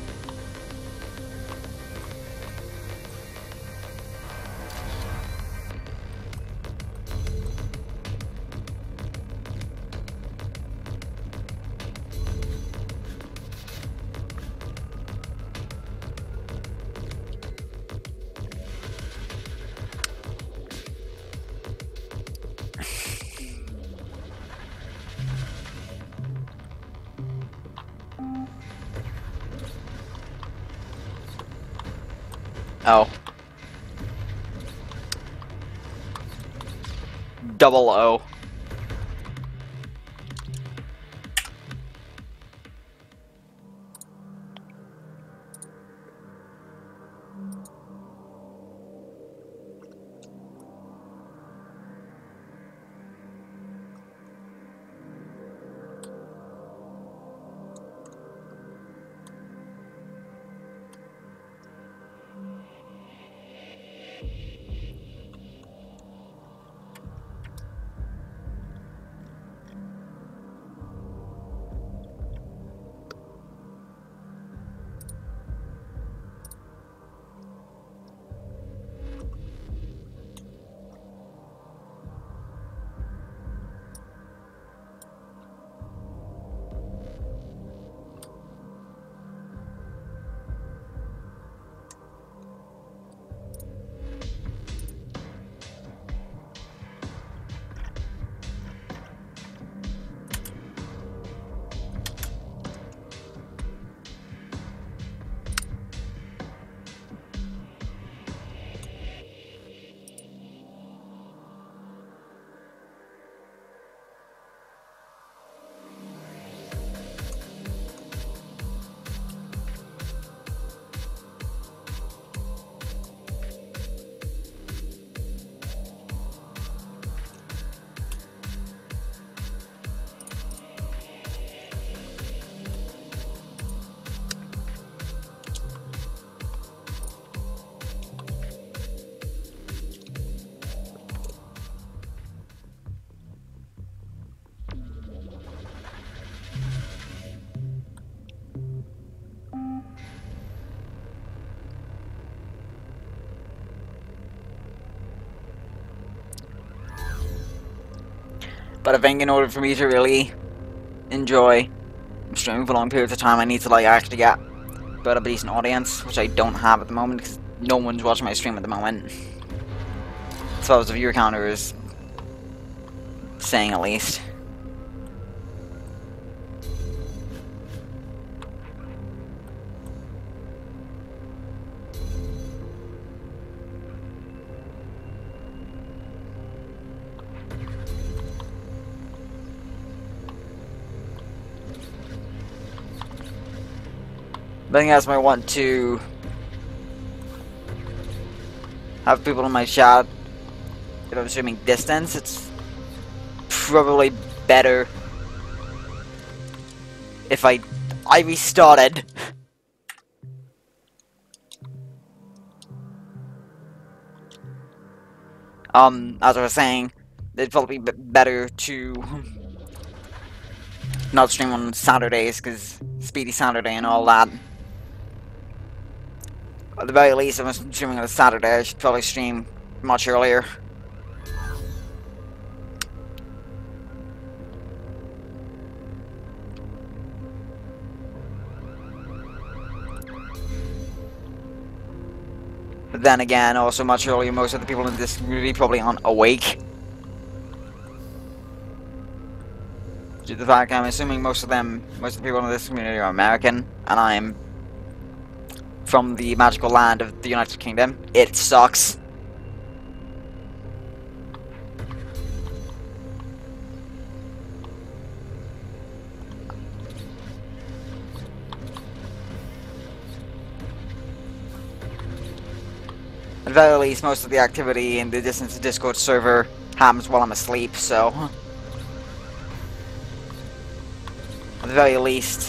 Oh. Double O. But I think in order for me to really enjoy streaming for long periods of time, I need to like actually get build up a decent audience, which I don't have at the moment because no one's watching my stream at the moment. As far as the viewer counter is saying, at least. I think I might want to have people in my chat. If I'm streaming distance, it's probably better if I restarted. As I was saying, it'd probably be better to not stream on Saturdays, because Speedy Saturday and all that. At the very least, if I'm streaming on a Saturday, I should probably stream much earlier. But then again, also much earlier, most of the people in this community probably aren't awake. Due to the fact I'm assuming most of the people in this community are American, and I'm from the magical land of the United Kingdom. It sucks. At the very least, most of the activity in the Distance Discord server happens while I'm asleep, so... At the very least...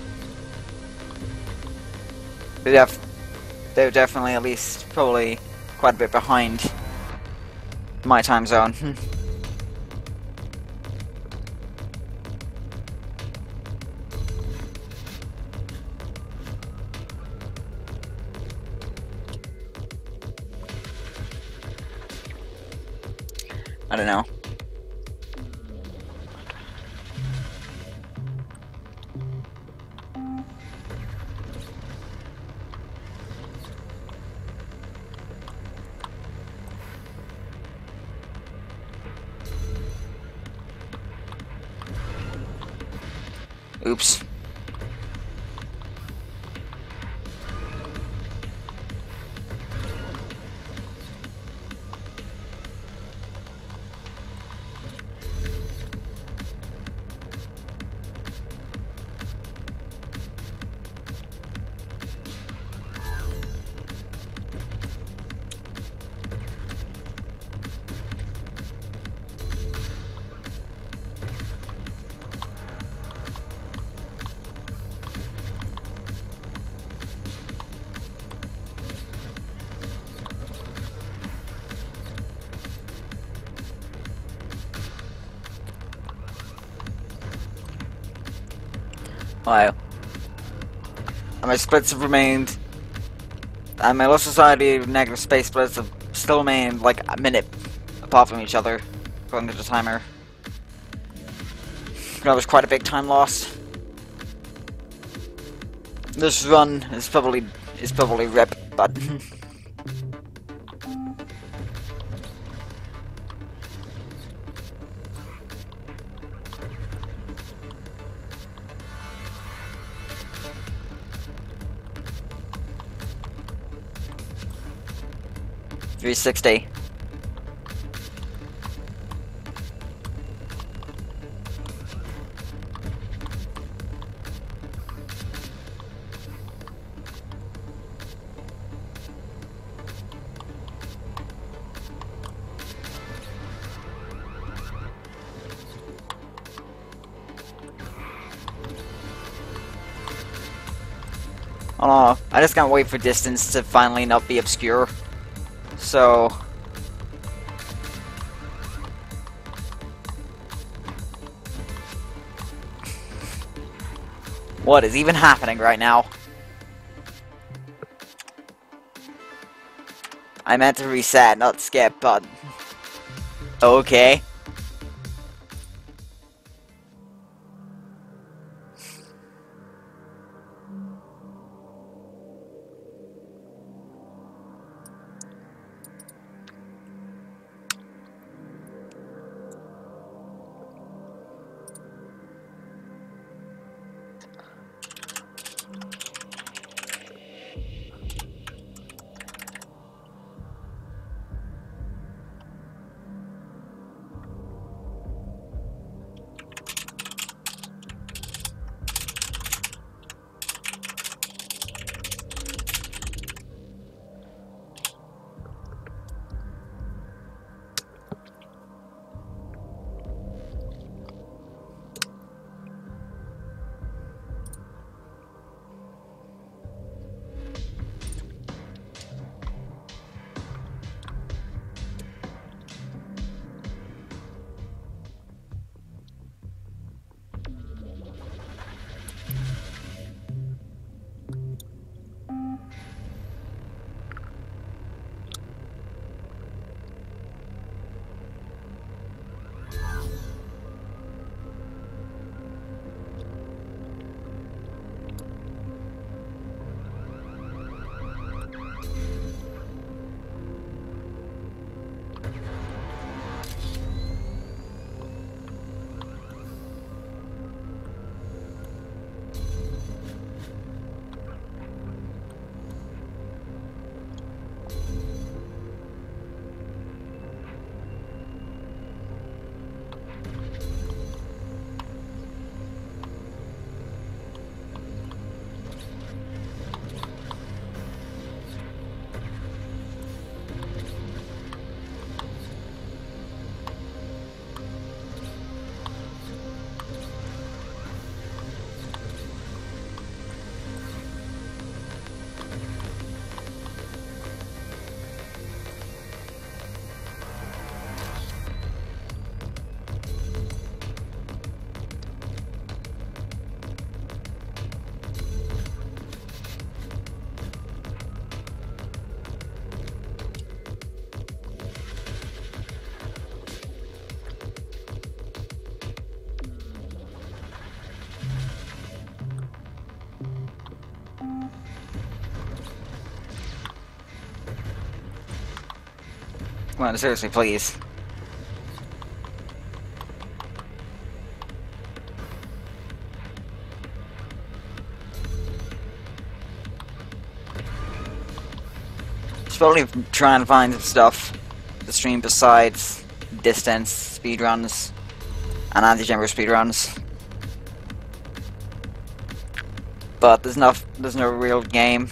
They're definitely at least probably quite a bit behind my time zone. I don't know. Oops. Wow. And my splits have remained... And my low society negative space splits have still remained like a minute apart from each other, according to the timer. That was quite a big time loss. This run is probably rip, but... $360. Oh, I just can't wait for distance to finally not be obscure. So... What is even happening right now? I meant to reset, not skip, but... Okay. Come on, seriously, please. Just probably try and find some stuff to stream besides distance speedruns and anti-chamber speedruns. But there's no real game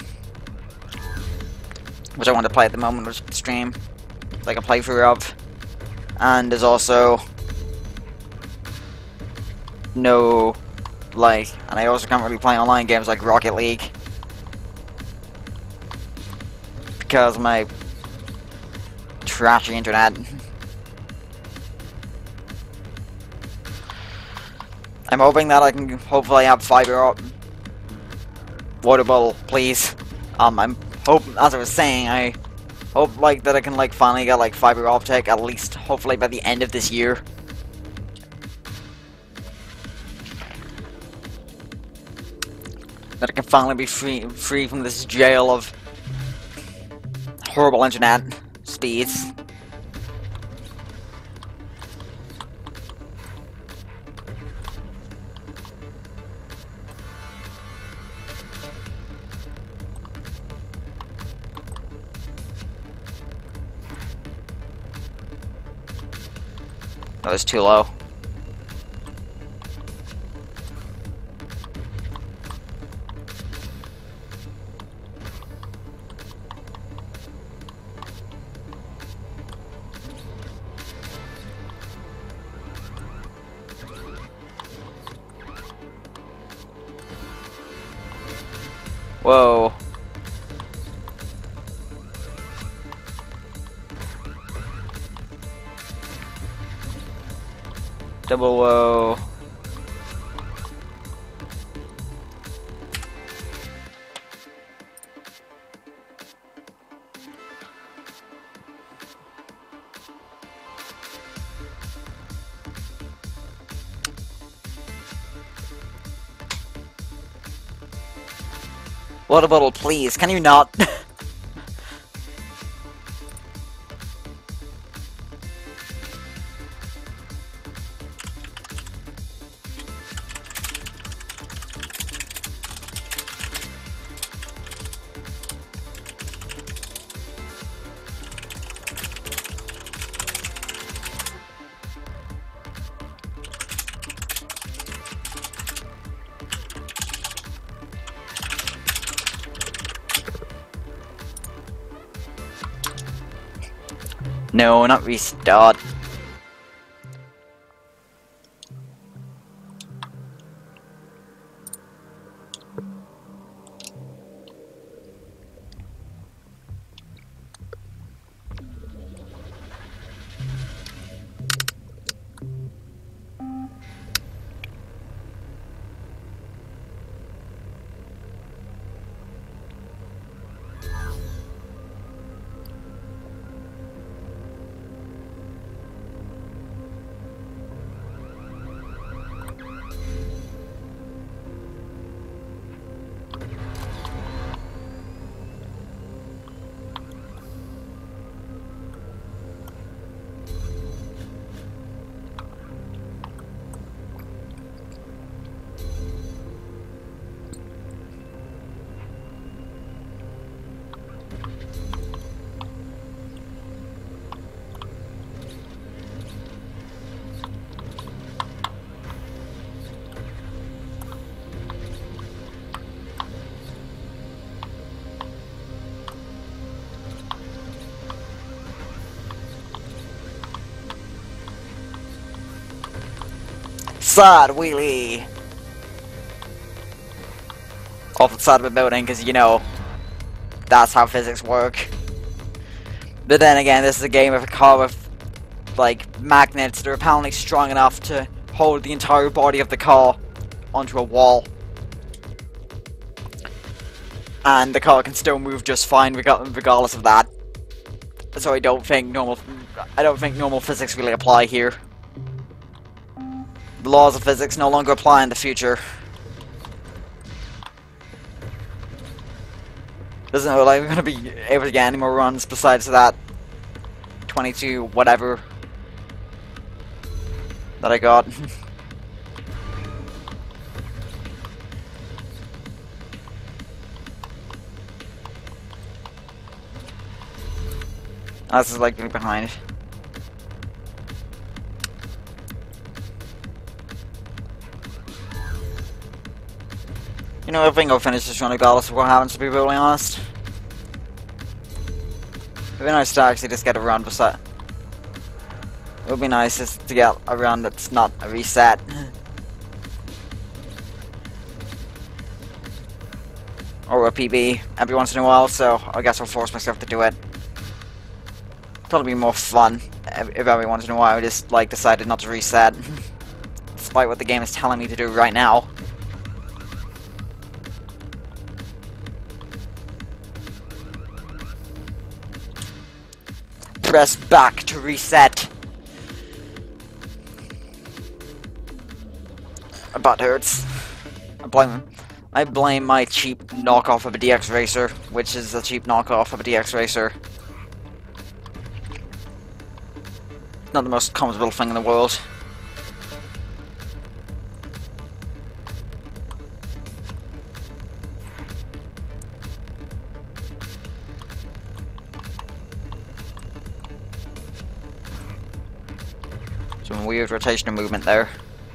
which I want to play at the moment, which the stream like a playthrough of. And there's also no and I also can't really play online games like Rocket League because of my trashy internet. I'm hoping that I can hopefully have fiber up. Water bottle, please. I'm hoping, as I was saying, I hope that I can finally get fiber optic at least hopefully by the end of this year. That I can finally be free from this jail of horrible internet speeds. That was too low. Whoa. Double whoa. Water bottle, please. Can you not? No, not restart. Sad wheelie off the side of a building, because you know that's how physics work. But then again, this is a game of a car with magnets that are apparently strong enough to hold the entire body of the car onto a wall, and the car can still move just fine regardless of that. So I don't think normal physics really apply here. The laws of physics no longer apply in the future. Doesn't look like we're gonna be able to get any more runs besides that 22 whatever that I got. This is likely behind. You know, I think I'll finish this run regardless of what happens, to be brutally honest. It'd be nice to actually just get a run beside. It would be nice just to get a run that's not a reset. Or a PB every once in a while, so I guess I'll force myself to do it. Probably be more fun if every once in a while I just like decided not to reset. Despite what the game is telling me to do right now. Press back to reset. My butt hurts. I blame my cheap knockoff of a DX Racer, which is a cheap knockoff of a DX Racer. Not the most comfortable thing in the world. Some weird rotational movement there.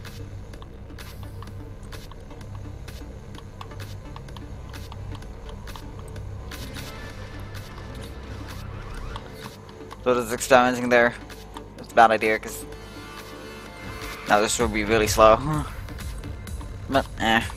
So there's experimenting there. That's a bad idea, because now this will be really slow. But,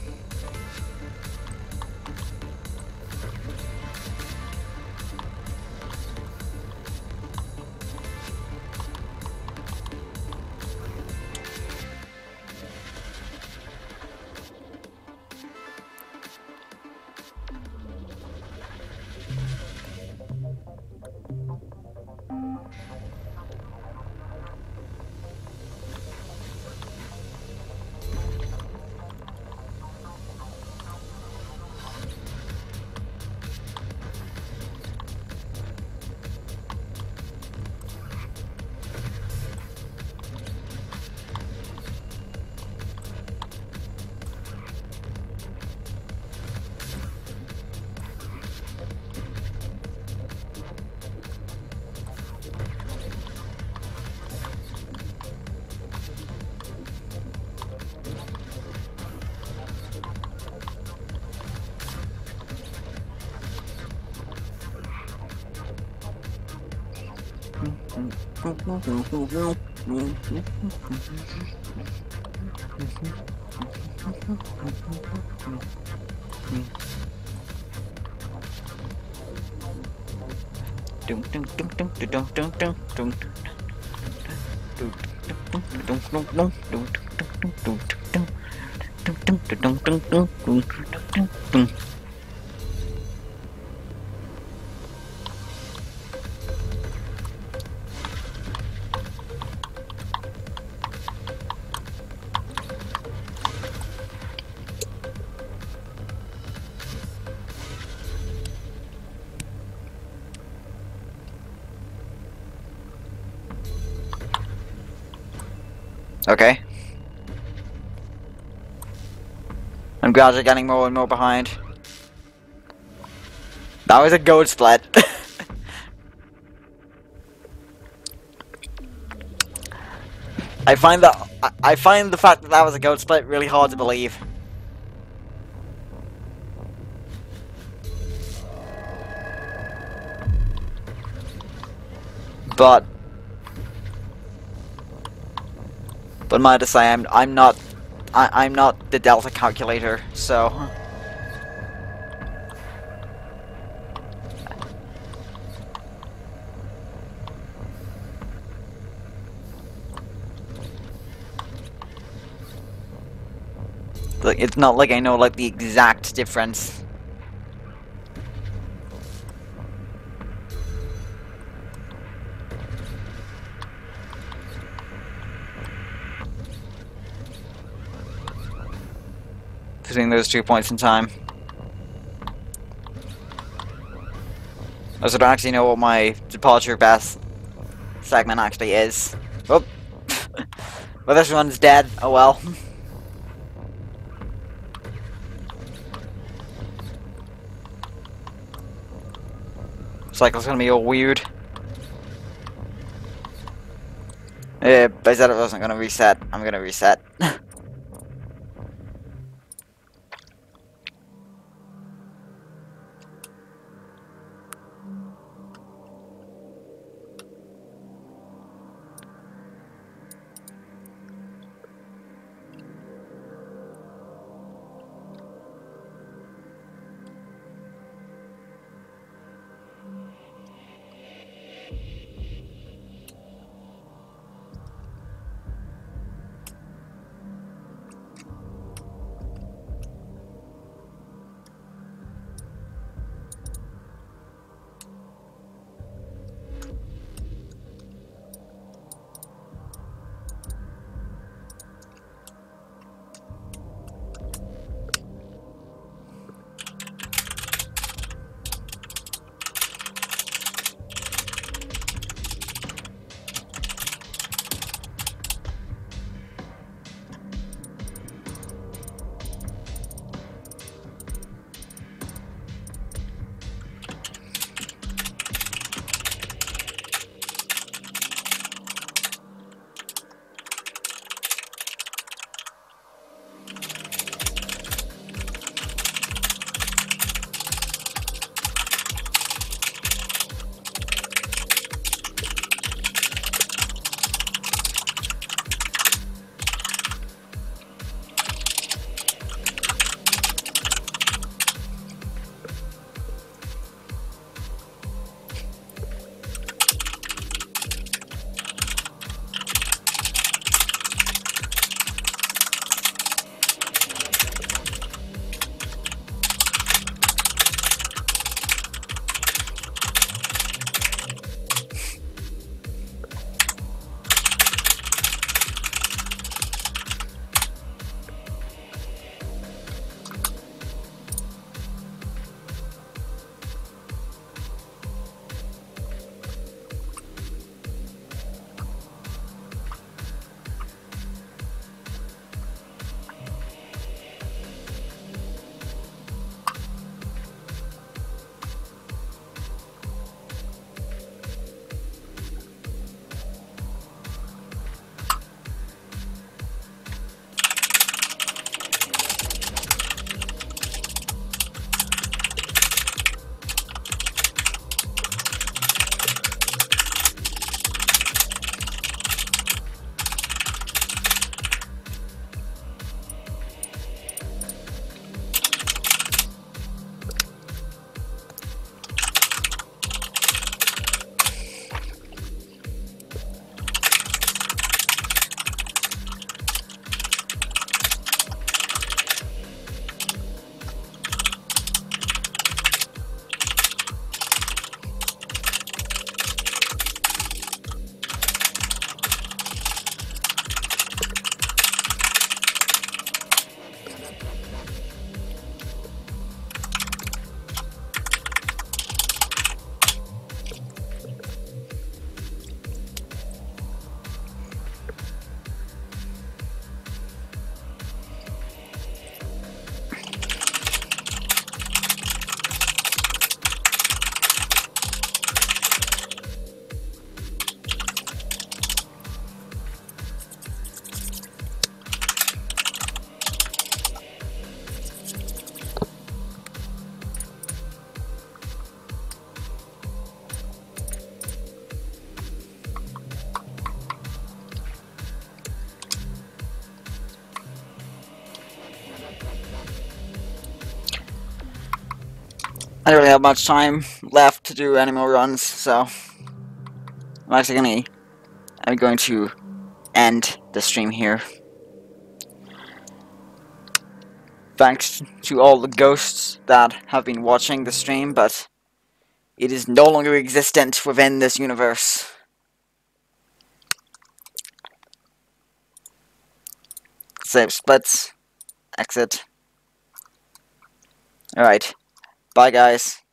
okay. I'm gradually getting more and more behind. That was a gold split. I find the fact that that was a gold split really hard to believe. But might I say, I'm not the Delta calculator, so like it's not like I know like the exact difference. Between those 2 points in time. I don't actually know what my departure path segment actually is. Oh. Well, this one's dead. Oh well. Cycle's gonna be all weird. But I said it wasn't gonna reset. I'm gonna reset. I don't really have much time left to do any more runs, so I'm going to end the stream here. Thanks to all the ghosts that have been watching the stream, but it is no longer existent within this universe. Save splits. Exit. Alright. Bye, guys.